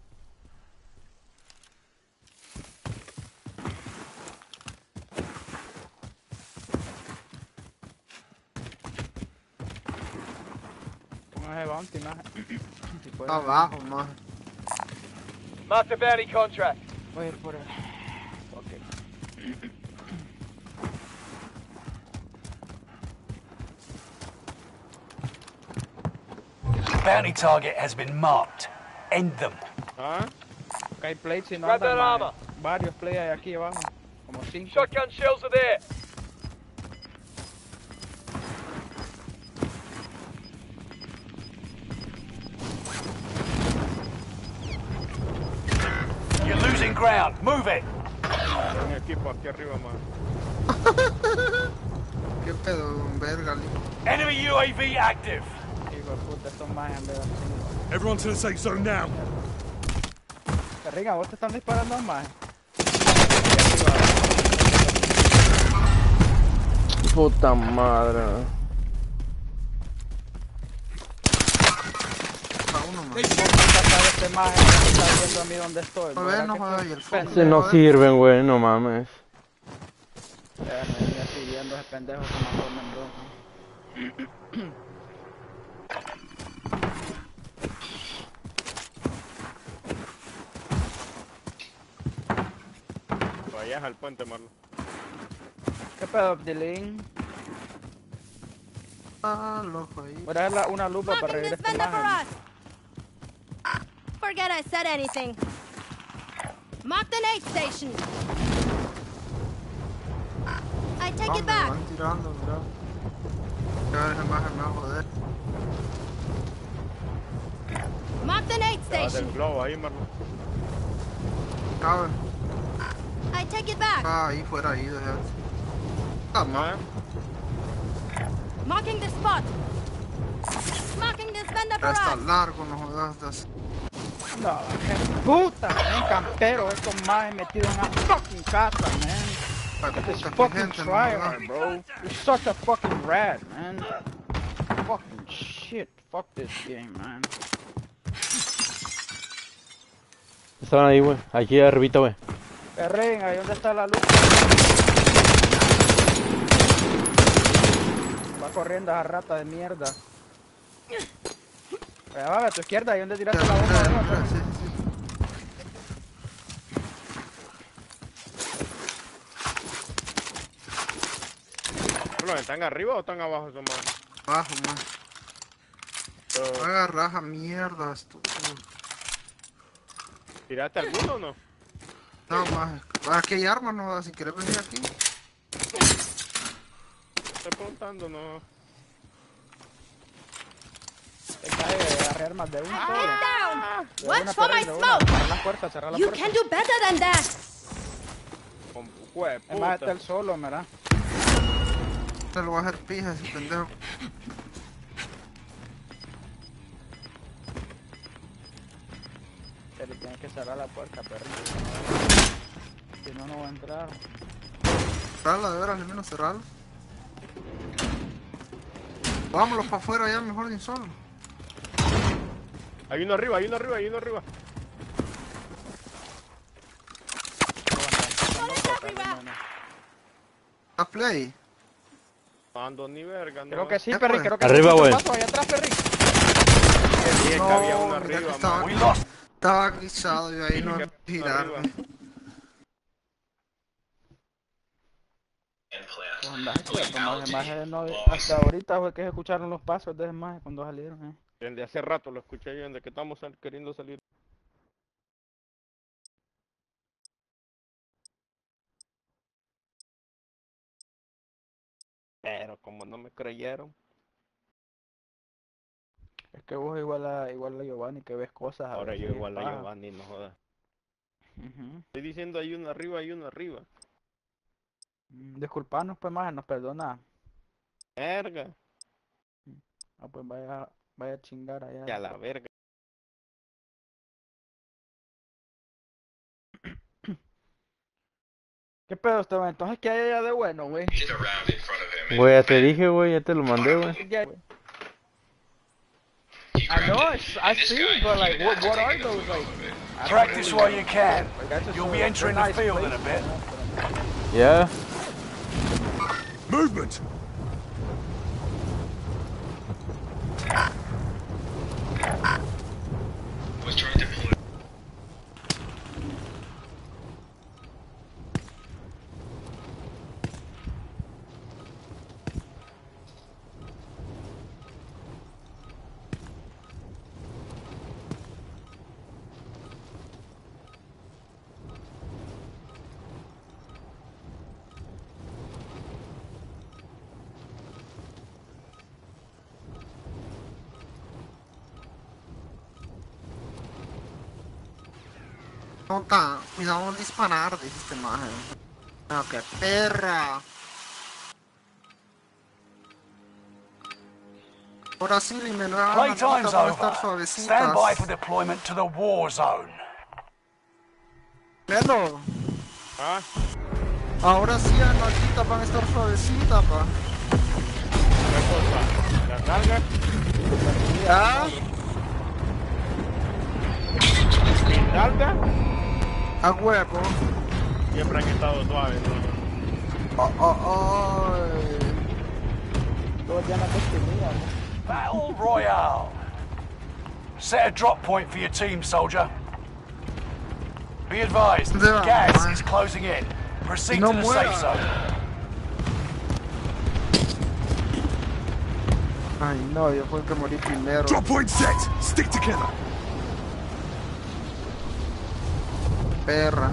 Maje bounty, maje. Si puede. Abajo, maje. Mark the bounty contract. Voy a ir por él. Ok. bounty target has been marked. End them. ¿Ah? Acá hay plates y no Grab andan, that maje. armor. Varios plates hay aquí abajo. Como 5. Shotgun shells are there. You're losing ground. Move it. Un equipo aquí arriba, man. ¿Qué pedo, verga? Enemy UAV active. Hijo de puta, estos majes en vez de... Everyone to the safe zone now. Carriga, vos te están disparando más. Puta madre. Este maje está viendo a mí donde estoy. No ve, no jodas, y el foco. Si no sirven, güey, no mames. Me venía siguiendo ese pendejo que mató a Mendoza. Vayas al puente, Marlon. ¿Qué pedo, Abdelín? Ah, loco ahí. Voy a dar una lupa para revivir este maje. Forget I said anything. Mark the aid station. I take it back. Me van tirando, mira. Ya ese maje me va a joder. Mark the aid Te vas del station. globo ahí, Marlon. Cabe. I take it back. Ah, ahí fuera ahí, deja. Ah, man. Marking the spot. Marking this vendor Ya está barrage. largo, no jodas. No, qué puta, man, campero, estos majes metidos en una fucking casa, man. This fucking tryhard, bro. You're such a fucking rat, man. Fucking shit. Fuck this game, man. Estaban ahí, güey. Aquí arribita, güey. Perren, ahí donde está la luz. Va corriendo a rata de mierda. Allá va, a tu izquierda, ahí donde tiraste la bomba. Sí, sí, Marlon, ¿están arriba o están abajo esos manos? Abajo, man. Agarraja mierda, estúpido. ¿Tiraste alguno o no? No, maje. Aquí hay armas, no jodas, si quieres venir aquí. Estoy preguntando, no. Te cae agarrar armas de un solo. Down. De Watch una, for my Perren, de una. smoke. Cerrar la puerta, cerrar la You puerta. can do better than that. Con Es más, está el solo, ¿verdad? Te lo voy a hacer pija ese pendejo. Que le tienes que cerrar la puerta, perro. Si no, no va a entrar. Cerrala, de veras, al menos cerrala. Vámonos para afuera ya, mejor ni solo. Hay uno arriba, hay uno arriba, hay uno arriba. ¿A play? Ando ni verga, no. Creo que sí, Perry, creo que Arriba, sí. güey. Paso, allá atrás, Perry. Que bien, que había uno mira que arriba, estaba, man. estaba guisado y ahí no girarme. Hasta ahorita fue que se escucharon los pasos de ese maje cuando salieron, Desde hace rato lo escuché yo, desde que estamos queriendo salir. Pero como no me creyeron. Es que vos igual a Giovanni que ves cosas. Ahora yo veces, igual a paja. Giovanni, no jodas. Ujú. Estoy diciendo hay uno arriba, hay uno arriba. Disculpanos, pues, maje, nos perdona. Verga. Ah, pues vaya a chingar allá. Ya la verga. ¿Qué pedo, Esteban? Entonces, ¿qué hay allá de bueno, güey? Güey, ya te dije, güey. Ya te lo mandé, güey. I know, I see, but like, what are those, like? Practice while you can. You'll be entering the field in a bit. Yeah. Movement! Was trying to pull it. Tonta, cuidado al disparar, dijiste maje. No, qué perra. Ahora sí, me nueva Playtime's van a estar over. suavecitas. Stand by for deployment to the war zone. Neno, Ah, ahora sí, Anarquitas van a estar suavecitas, pa. ¿qué cosa? ¿La carga? ¿Ya? ¿Sin carga? A huevo. Siempre han estado suaves, ¿no? Todos ya no te Battle Royale. Set a drop point for your team, soldier. Be advised, Yeah, gas man. is closing in. Proceed No to the safe muera. zone. Ay, no, yo fui el que morí primero. Drop point set. Stick together. Perra.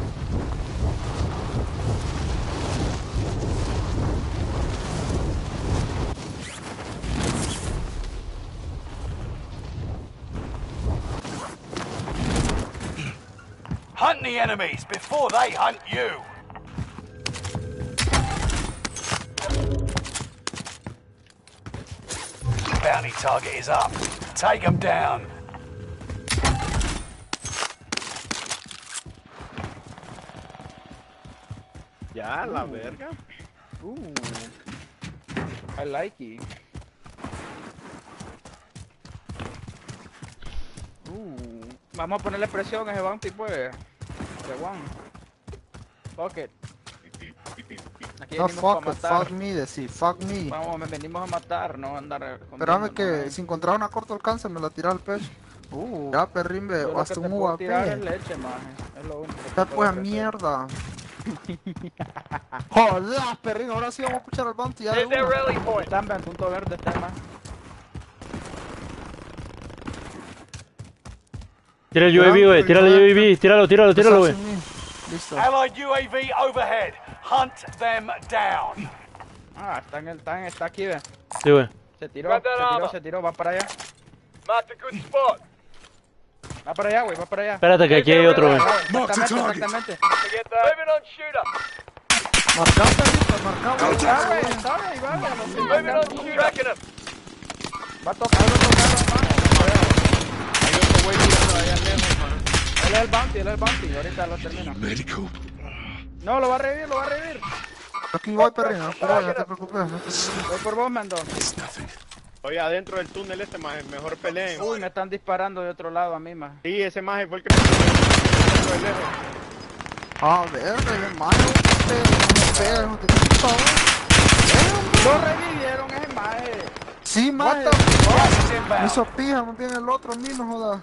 Hunt the enemies before they hunt you. Bounty target is up. Take them down. Ya, la verga. I like it. Vamos a ponerle presión a ese bounty, pues. De one. Fuck it. Aquí No, venimos fuck para it, matar. fuck me, decir, fuck me. Vamos, venimos a matar, no a andar. Espérame escondiéndonos, que si encontraba una corto alcance me la tiraba al pecho. Ya, perrimbe, Yo lo hasta que un te puedo tirar es UAP. leche, maje. Es lo único que Ya puedo pues a hacer. mierda. Joder, perrín, ahora sí vamos a escuchar al bounty ya de una. Están en punto verde, está más. Tira el UAV, güey. Tira el UAV. Tíralo, güey. Listo. Allied UAV overhead. Hunt them down. Ah, está aquí, ve. Sí, güey. Se tiró, va para allá. Va para allá, güey, va para allá. Espérate que aquí hay otro, güey. Exactamente. Marcate, listo, marcado. Está, güey, ahí va, va a tocar, Hay otro güey tirando allá lejos, man. Él es el bounty, ahorita lo termino. Medical. No, lo va a revivir. Aquí voy, perrín, pero no te preocupes. Voy por vos, Mendo. Estoy adentro del túnel este, maje. Mejor peleen. Uy, me están disparando de otro lado a mí, más. Sí, ese maje fue el que me tiró de lejos. A ver, hermano, pero te quito. Lo revivieron, ese maje. Sí, maje. Gas is Me inbound. hizo pija, más bien el otro, a mí no jodas.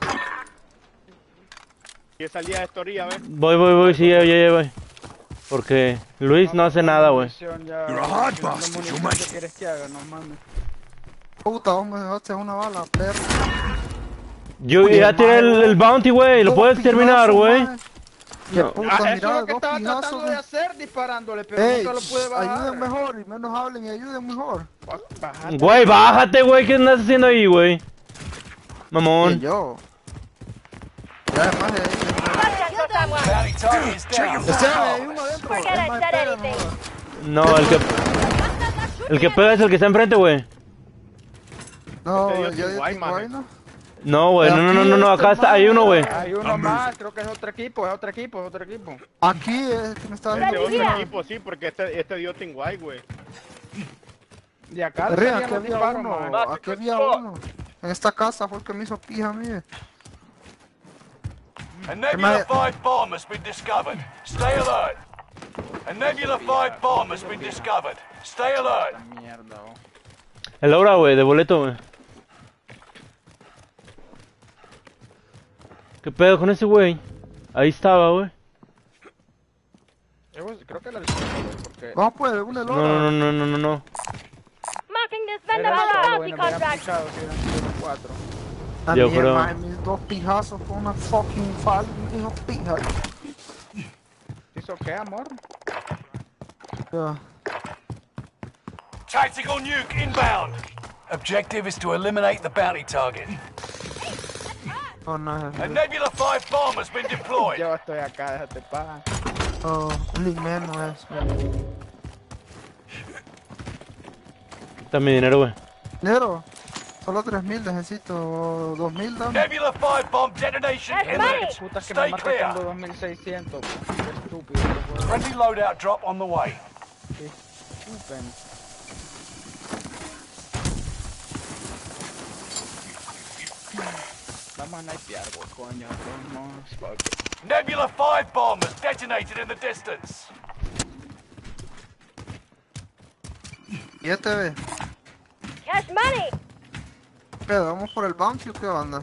Y salía de esta orilla, ¿ves? Voy, sí, ya voy. Porque Luis no hace nada, güey. You're a hard bastard, you ¿Qué might. quieres que haga? No mames. Puta, vos me dejaste una bala, perro. Yo ya tiré el bounty, güey. Lo puedes terminar, güey. Qué No. puta, Eso es mira, lo que dos estaba pijazos. tratando de hacer, disparándole, pero Ey, nunca lo pude bajar. ayuden mejor y menos hablen y ayuden mejor. Bájate. Güey, bájate, güey. ¿Qué andas haciendo ahí, güey? Y Mamón. yo. Ya, además de Contact for someone. Bounty target is down. hay uno adentro. Forget es I más said pega, no anything. jodas. No, el que pega es el que está enfrente, güey. No, Este dio ya sin tengo guay, maje. vaina. No, güey, no, acá está, hay uno, güey. Hay uno más, creo que es otro equipo. Aquí es que me está Este viendo. otro equipo, sí, porque este dio Tinguay, güey. De acá Perrín, salían aquí los había disparos, uno. maje. Aquí había uno. En esta casa fue el que me hizo pija a mí. A Nebula 5 bomb has been discovered. Stay alert. A Nebula 5 bomb has been discovered. Stay alert. Mierda, oh. El aura, güey, de boleto, güey. ¿Qué pedo con ese güey? Ahí estaba, güey. Creo que la disparó, porque... Vamos pues, una lora. No. Marking this vendor Era on a solo, bounty güey, no me habían contract. pichado, si hubieran sido los 4. Yo creo. Maje, mis dos pijazos con una fucking falda, me dijo pija. ¿Hizo qué, amor? Ya. Tactical nuke inbound. Objective is to eliminate the bounty target. Oh, no. A Nebula 5 bomb has been deployed. Yo estoy acá, déjate paja. Oh, menos es. Está mi dinero, güey. Dinero. Solo 3.000 necesito. 2.000 dame. Nebula 5 bomb detonation imminent. Puta que me Stay marca clear. tengo 2.600. Qué estúpido. Friendly loadout drop on the way. Qué estúpido. Vamos a snipear, coño. Vamos. Nebula 5 bomb has detonated in the distance. ¿Y este ve? Cash money. ¿Qué? ¿Vamos por el bounty o qué onda?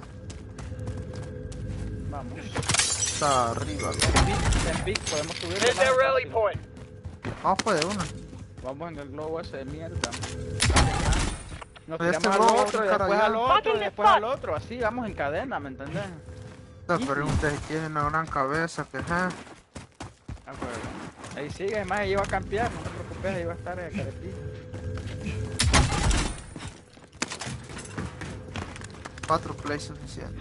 Vamos. Está arriba. En Big podemos subir. Hit their rally point. Vamos pues de una. Vamos en el globo ese de mierda. Nos Pero tiramos este al globo, otro, y cara, después ya. al otro, y después al otro. Así vamos en cadena, ¿me entendés? La pregunta es si tiene una gran cabeza que Ah, pues, ahí sigue, además ahí iba a campear, no te preocupes, ahí va a estar el carepillo. 4 plays suficiente.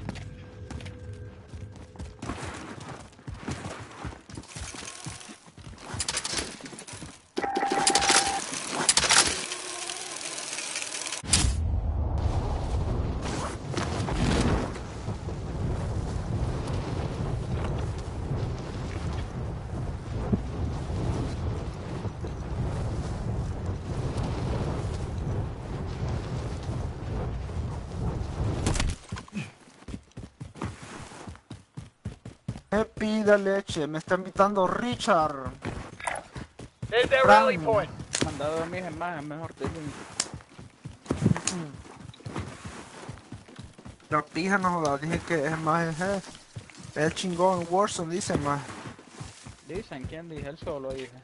Me pida leche, me está invitando Richard. Hit their rally point. Mandado a dormir es más, es mejor te digo. La pija no joda, dije que es más el jefe. El chingón en Warzone, dice más. Dicen, ¿quién dije? Él solo dije.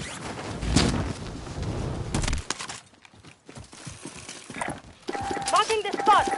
Marking the spot.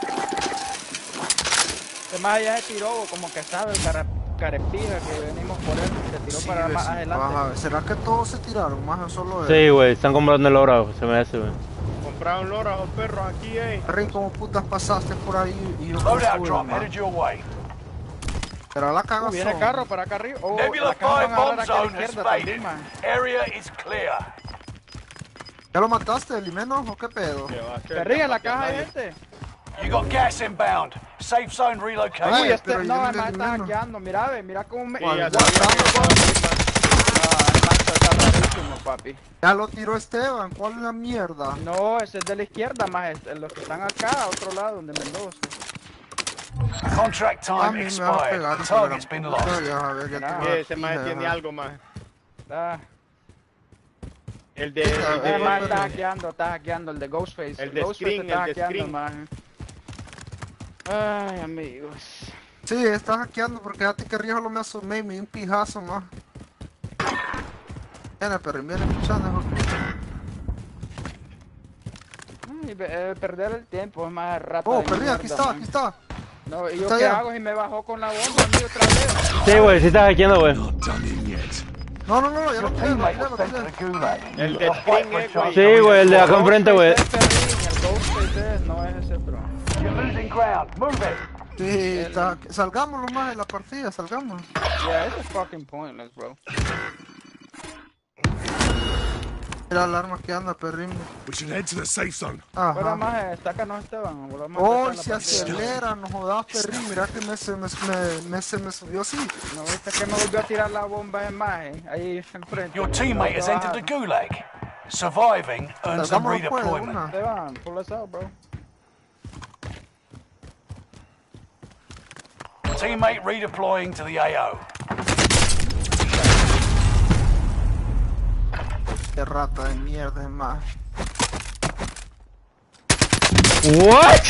Además ya se tiró, como que sabe el carepija que venimos por él, se tiró Sí, para más sí, adelante. baja. ¿Será que todos se tiraron? Más solo él. Sí, güey, están comprando el oro, se me hace, güey. Compraron loras o perros aquí, Rey, ¿cómo putas pasaste por ahí y yo Loadout por drop man? headed your way. Pero la cagazón. Viene carro para acá arriba. Oh, Nebula la caja 5 van a bomb agarrar aquí a la zone has izquierda también, faded. man. Area is clear. ¿Ya lo mataste, Limenos, o qué pedo? Se ríe la caja de este. You got gas inbound. Safe zone relocated. Ay, Uy, este, pero yo no, no además le está dimeno. hackeando, mira, ve, mira cómo me... ¿Cuál? Ah, ¿Guardando? el macho está rarísimo, papi. Ya lo tiró Esteban, ¿cuál es la mierda? No, ese es de la izquierda, más los que están acá, a otro lado, donde Mendoza. Contract A time mí me va a expired. pegar. The target's been lost. Ya, a ver, ya Nah. tengo la Ese más pija, tiene ya. algo más. Ah, El de... además está hackeando, el de Ghostface. El de Ghostface Screen, está el de hackeando, Screen. man. Ay, amigos. Sí, está hackeando porque ya te querría solo me asomé y me di un pijazo más. Viene, pero viene escuchando, hijo de puta. Ay, perder el tiempo es más rata Oh, de perdí, mierda, aquí está, man. aquí está. No, ¿y yo Está qué allá. hago si me bajó con la bomba, amigo, otra vez? Sí, güey, sí está hackeando, güey. Not done in yet. No, ya lo tiré, Teammate lo was tiré, sent lo to tiré. the gulag. El You de gotta fight Screen, for a chance. Sí, güey, el de acá enfrente, güey. Ghostface es el Ghostface es, no es ese, bro. You're losing ground. Move it. Sí, está, salgamos nomás de la partida, salgamos. Yeah, this is fucking pointless, bro. Mira la arma que anda, perrín. We should head to the safe zone. Fuera Ajá. más, sácanos Esteban, volvamos a Oh, empezar se la partida. acelera, no jodas, perrín. Mira que se me subió así. No viste que me volvió a tirar la bomba de más, ahí enfrente. Your teammate has entered the gulag. Surviving earns them Salgamos después de redeployment. una. Esteban, pull us out, bro. Teammate redeploying to the AO. Qué rata de mierda, es más. What?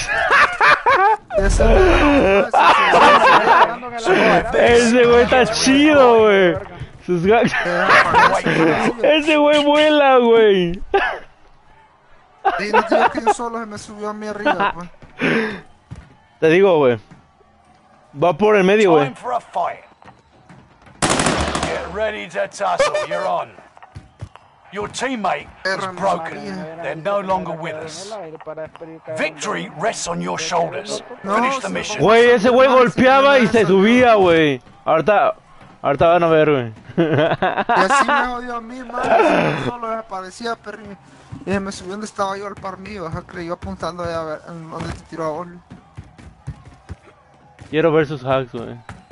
Ese güey está chido, güey. Sus gags. Ese güey vuela, güey. Sí, no digo que yo solo se me subió a mí arriba, pues. Te digo, güey. Va por el medio, güey. Time for a fight. Get ready to tussle. You're on. Your teammate was broken. They're no longer with us. Victory rests on your shoulders. Finish the mission. Güey, ese güey golpeaba y se subía, güey. Ahorita van a ver, güey. Y así me jodió a mí, man. Solo desaparecía, perri. Y me subió donde estaba yo al par mío. Ajá, creyó apuntando ahí a ver dónde te tiró a Oli. Quiero ver sus hacks, güey.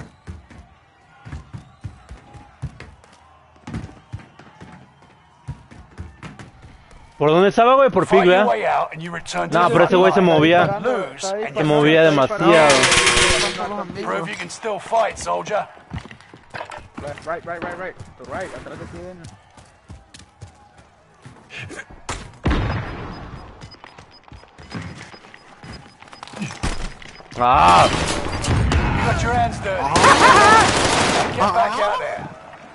¿Por dónde estaba, güey? Por Fig, ¿verdad? No, pero ese güey se movía. Se movía demasiado. Prove you can still fight, soldier. Right. To right, atrás de ti. Ah. You got your hands dirty. Get back out there.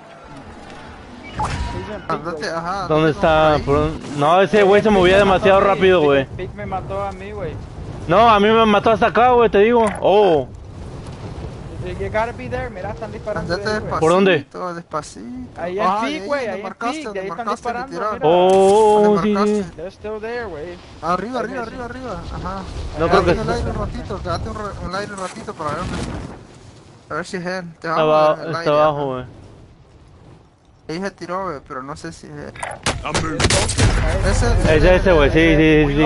¿Dónde está? No, ese güey se movía demasiado rápido, güey. Pick me mató a mí, güey. No, a mí me mató hasta acá, güey, te digo. Oh. You gotta be there, mira, están disparando. ¿Por dónde? Despacito. Ahí en Pick, güey, ahí en Pick, de ahí están disparando. Mira. Oh, sí. They're still there, güey. Arriba. Ajá. No creo que un aire un ratito, quédate un aire un ratito para ver. A ver si es él. Está abajo, güey. Ahí se tiró, güey, pero no sé si es él. Ese, güey, sí.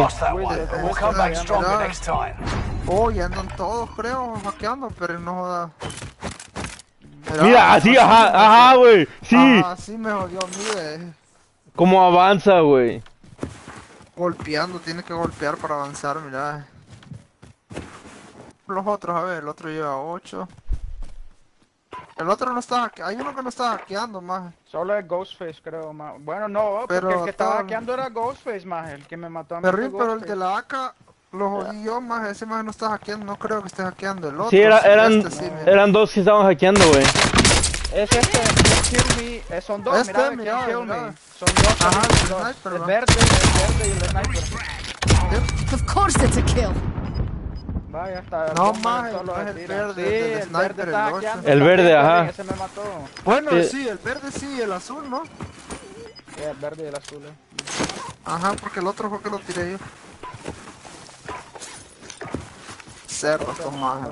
Oh, y andan todos, creo, hackeando, pero no joda. Mira, así, ajá, güey. Sí. Así me jodió a mí, güey. ¿Cómo avanza, güey? Golpeando, tiene que golpear para avanzar, mira. Los otros, a ver, el otro lleva 8. El otro no está hackeando, hay uno que no está hackeando, más. Solo es Ghostface, creo, más. Bueno, no, pero porque el que estaba hackeando era Ghostface, más. El que me mató a mí. Pero el de la AK lo jodí yo, más. Ese más no está hackeando, no creo que esté hackeando. El otro, sí, eran dos que estaban hackeando, güey. Es Kill Me, son dos, mira, Kill Me. Son dos. Ajá, el verde y el sniper. Of course it's a kill. Vaya, está. No más, el verde, el sniper, el 8. El verde, ajá. Ese me mató. Bueno, sí, el verde sí, el azul, ¿no? Sí, el verde y el azul, Ajá, porque el otro fue que lo tiré yo. Cerdo, Tomás.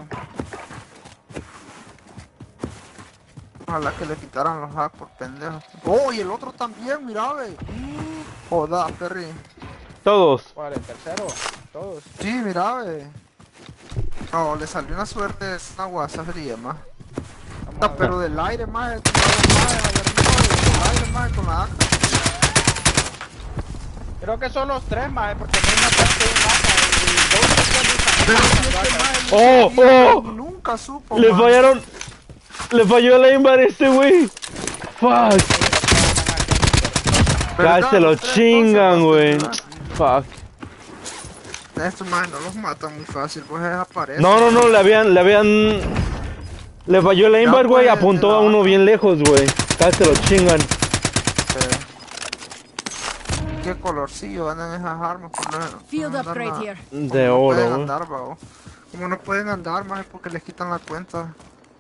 Ojalá que le quitaran los hacks por pendejos. Oh, y el otro también, mira, wey. Joda, Perry. Todos. ¿Cuál? ¿El tercero? Todos. Sí, mira, wey. No, le salió una suerte, es una guasa fría, más. No, pero del aire, más, del aire, más, con la AK. Creo que son los tres, más, porque no hay una ¡Oh! Nunca supo, Le fallaron. Le falló el aimbot a este güey. Fuck. Casi se lo chingan, güey. Fuck. Estos más no los matan muy fácil, pues desaparecen. No, le falló el aimbot, güey, apuntó a uno bien lejos, güey. Casi se lo chingan. ¿Qué colorcillo andan esas armas? Field upgrade here. De oro, güey. Como no pueden andar, más es porque les quitan la cuenta.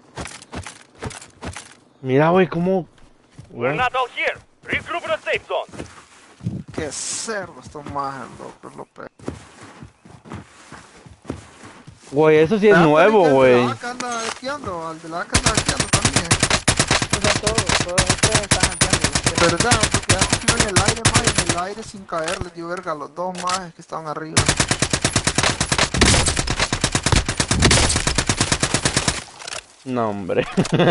Mira, güey, cómo... We're not all here. Regroup in a safe zone. Qué cerdo estos más, loco, lo peor. Güey, eso sí es nuevo, güey. El de la AK anda hackeando, al de la AK anda hackeando también. Todos ustedes están hackeando. ¿Verdad? Porque aquí en el aire, más, en el aire sin caer, les dio verga a los dos más que estaban arriba. No, hombre.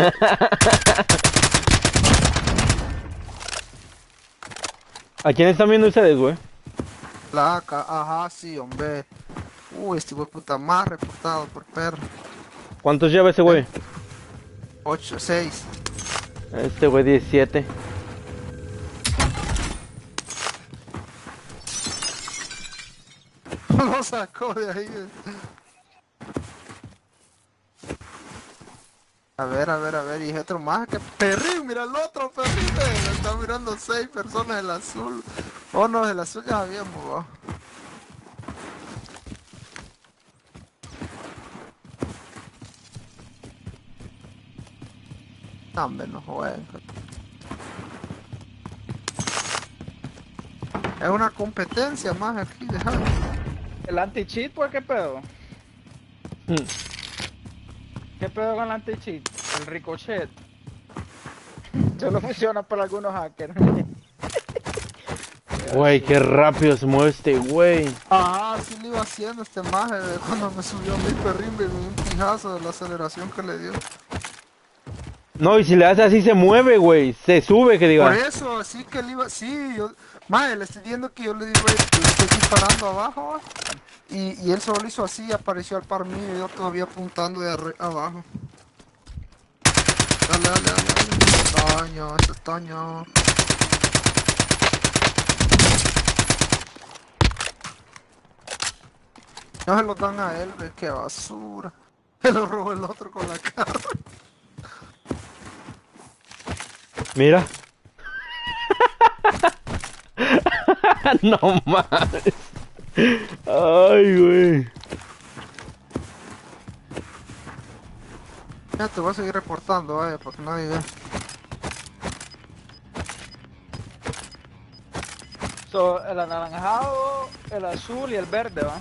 ¿A quién están viendo ustedes, güey? La AK, ajá, sí, hombre. Uy, este güey puta más reportado por perro. ¿Cuántos lleva ese güey? 8, 6. Este güey 17. Lo sacó de ahí. A ver, y otro más que perrín, mira el otro perrín, lo están mirando 6 personas, el azul. Oh no, el azul ya habíamos, va. No, hombre, no jueguen. Es una competencia más aquí, déjame. El anti-cheat, pues, ¿qué pedo? ¿Qué pedo con el anti-cheat? El ricochet. Solo funciona para algunos hackers. Güey, qué rápido se mueve este güey. Ah, sí lo iba haciendo este maje cuando me subió a mi perrín, me dio un pijazo de la aceleración que le dio. No, y si le hace así se mueve, güey. Se sube, que diga. Por eso, así que él iba, sí, yo, maje, le estoy viendo que yo le digo, le estoy disparando abajo, y él solo hizo así, apareció al par mío, y yo todavía apuntando de abajo. Dale, dale, dale, dale. Toño, ese Toño. No se lo dan a él, ve, qué basura. Se lo robó el otro con la cara. Mira. No mames. Ay, güey. Ya te voy a seguir reportando, vaya, porque nadie ve. So, el anaranjado, el azul y el verde, ¿va?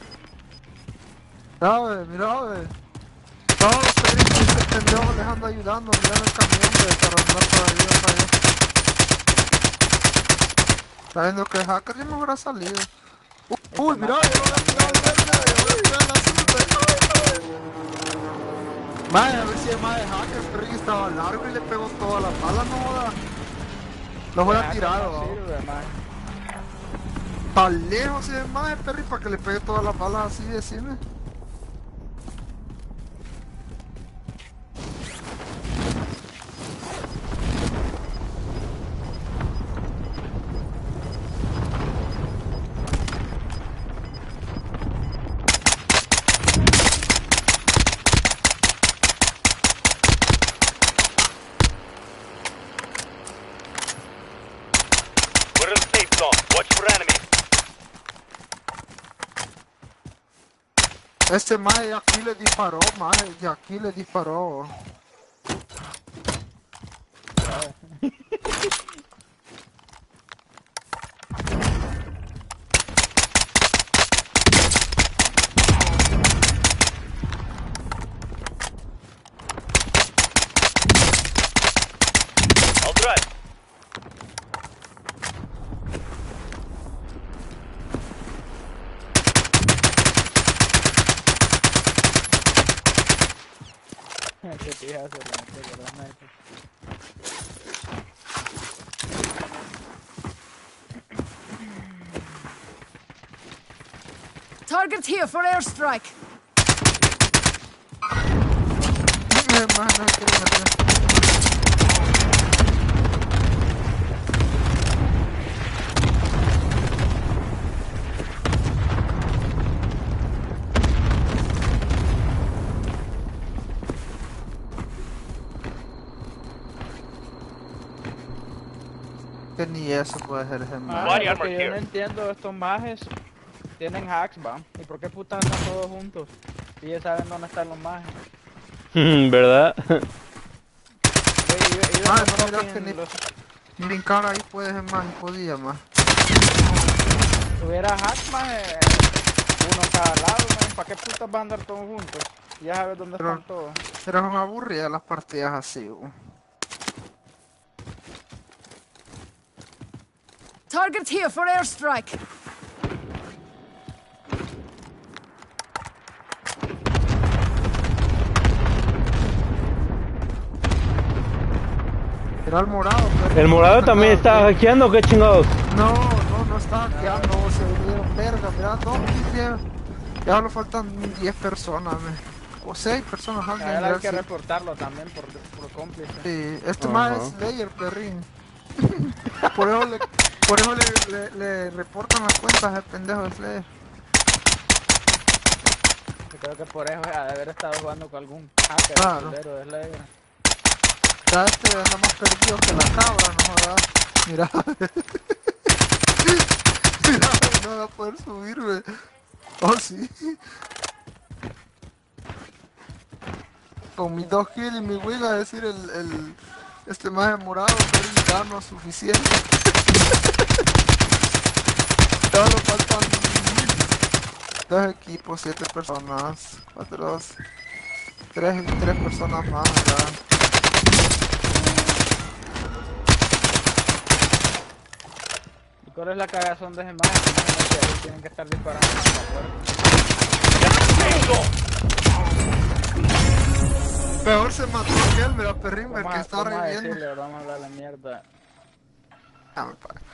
Mira, ve. Todos los perritos que este pendejo les anda ayudando, mira el camión para andar para allá, para allá. Está viendo que el hacker ya me habrá salido. Uy, mira, yo lo voy a tirar el verde, yo el azul, madre, a ver si es más de hacker, el perrillo estaba largo y le pegó todas las balas, no joda. Lo voy a tirar, tan lejos ese más el perri para que le pegue todas las balas así, decime. We're in the safe zone. Watch for enemies. Este mae de aquí le disparó, mae, de aquí le disparó. I'll drive. Qué pijazo, la sniper. Target here for airstrike. Que ni eso puede ser ese mae. Ah, lo que yo no entiendo, estos majes tienen hacks, va. ¿Y por qué putas están todos juntos? Y ya saben dónde están los majes. ¿Verdad? Ah, no, mira que ni brincar ahí puede ser más, podía más. Si hubiera hacks, maje, uno a cada lado, maje, ¿para qué putas van a andar todos juntos? Ya sabes dónde están todos. Pero son aburridas las partidas así, Target here for airstrike. Era el morado, pero... ¿El morado también está hackeando? ¿Qué chingados? No está hackeando, se volvieron verga, mira, no, ya solo faltan 10 personas, o 6 personas. Hay que reportarlo también por cómplice. Sí, este más es Slayer, perrín. Por eso le reportan las cuentas al pendejo de Slayer. Yo creo que por eso ha de haber estado jugando con algún hacker culero de Slayer. Ya este anda más perdido que la cabra, no jodas. Mira. Mira, no va a poder subirme. Oh, sí. Con mis 2 kills y mi win, a decir este más morado, pero ya no es suficiente. Solo faltan 2 equipos, 7 personas. 3 personas más, ¿verdad? ¿Y cuál es la cagazón de ese man? Tienen que estar disparando a la puerta. Peor se mató aquel, mira, Perrimer, que está reviviendo. Vamos a hablar la mierda. Ah, me paga.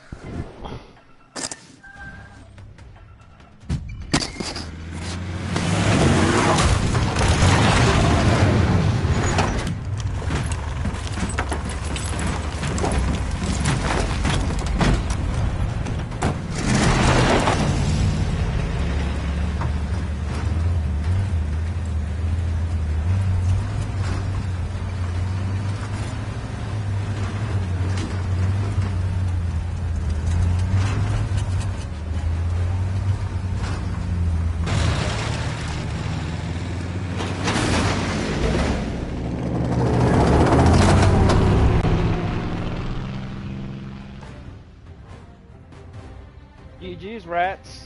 GG's rats.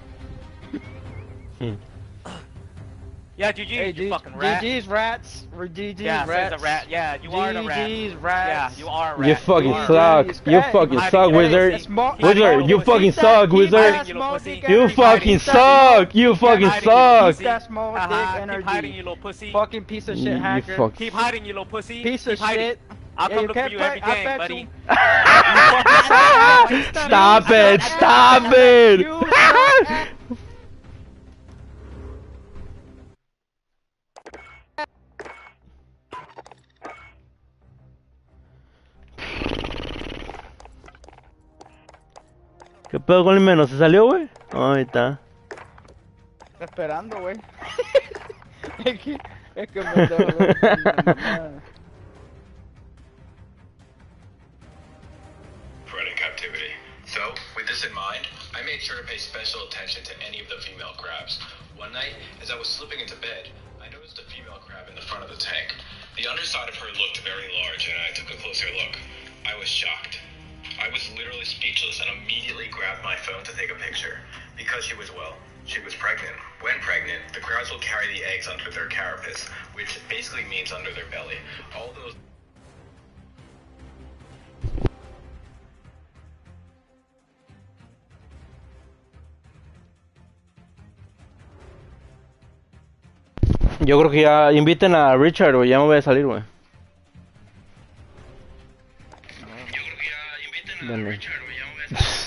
Yeah, GG, Hey, you fucking rat. GG's rats. We're GG's Yeah, rats. says a rat. Yeah, you are a rat. GG's rats. Yeah, you are a rat. You fucking are a suck. rat. You fucking suck, wizard. Wizard, you fucking suck, wizard. You fucking suck. You fucking suck. That small dick Keep hiding, energy. you little pussy. Fucking piece of shit You hacker. fuck- Keep hiding, you little pussy. Piece of Keep hiding. shit. I'll Yeah, come you look for can't you play- every I game, bet buddy. you- You fucking suck. Stop it. Stop it. You suck. ¿Qué pedo con el menos? ¿Se salió, güey? Oh, ahí está. Está esperando, güey. es que me dejó. Bred in captivity. So, with this in mind, I made sure to pay special attention to any of the female crabs. One night, as I was slipping into bed, I noticed a female crab in the front of the tank. The underside of her looked very large, and I took a closer look. I was shocked. I was literally speechless and immediately grabbed my phone to take a picture. Because she was, well, she was pregnant. When pregnant, the crabs will carry the eggs under their carapace, which basically means under their belly. All those... Yo creo que ya inviten a Richard, güey. Ya me voy a salir, güey. Yo creo que ya inviten a Richard, güey. Ya me voy a salir.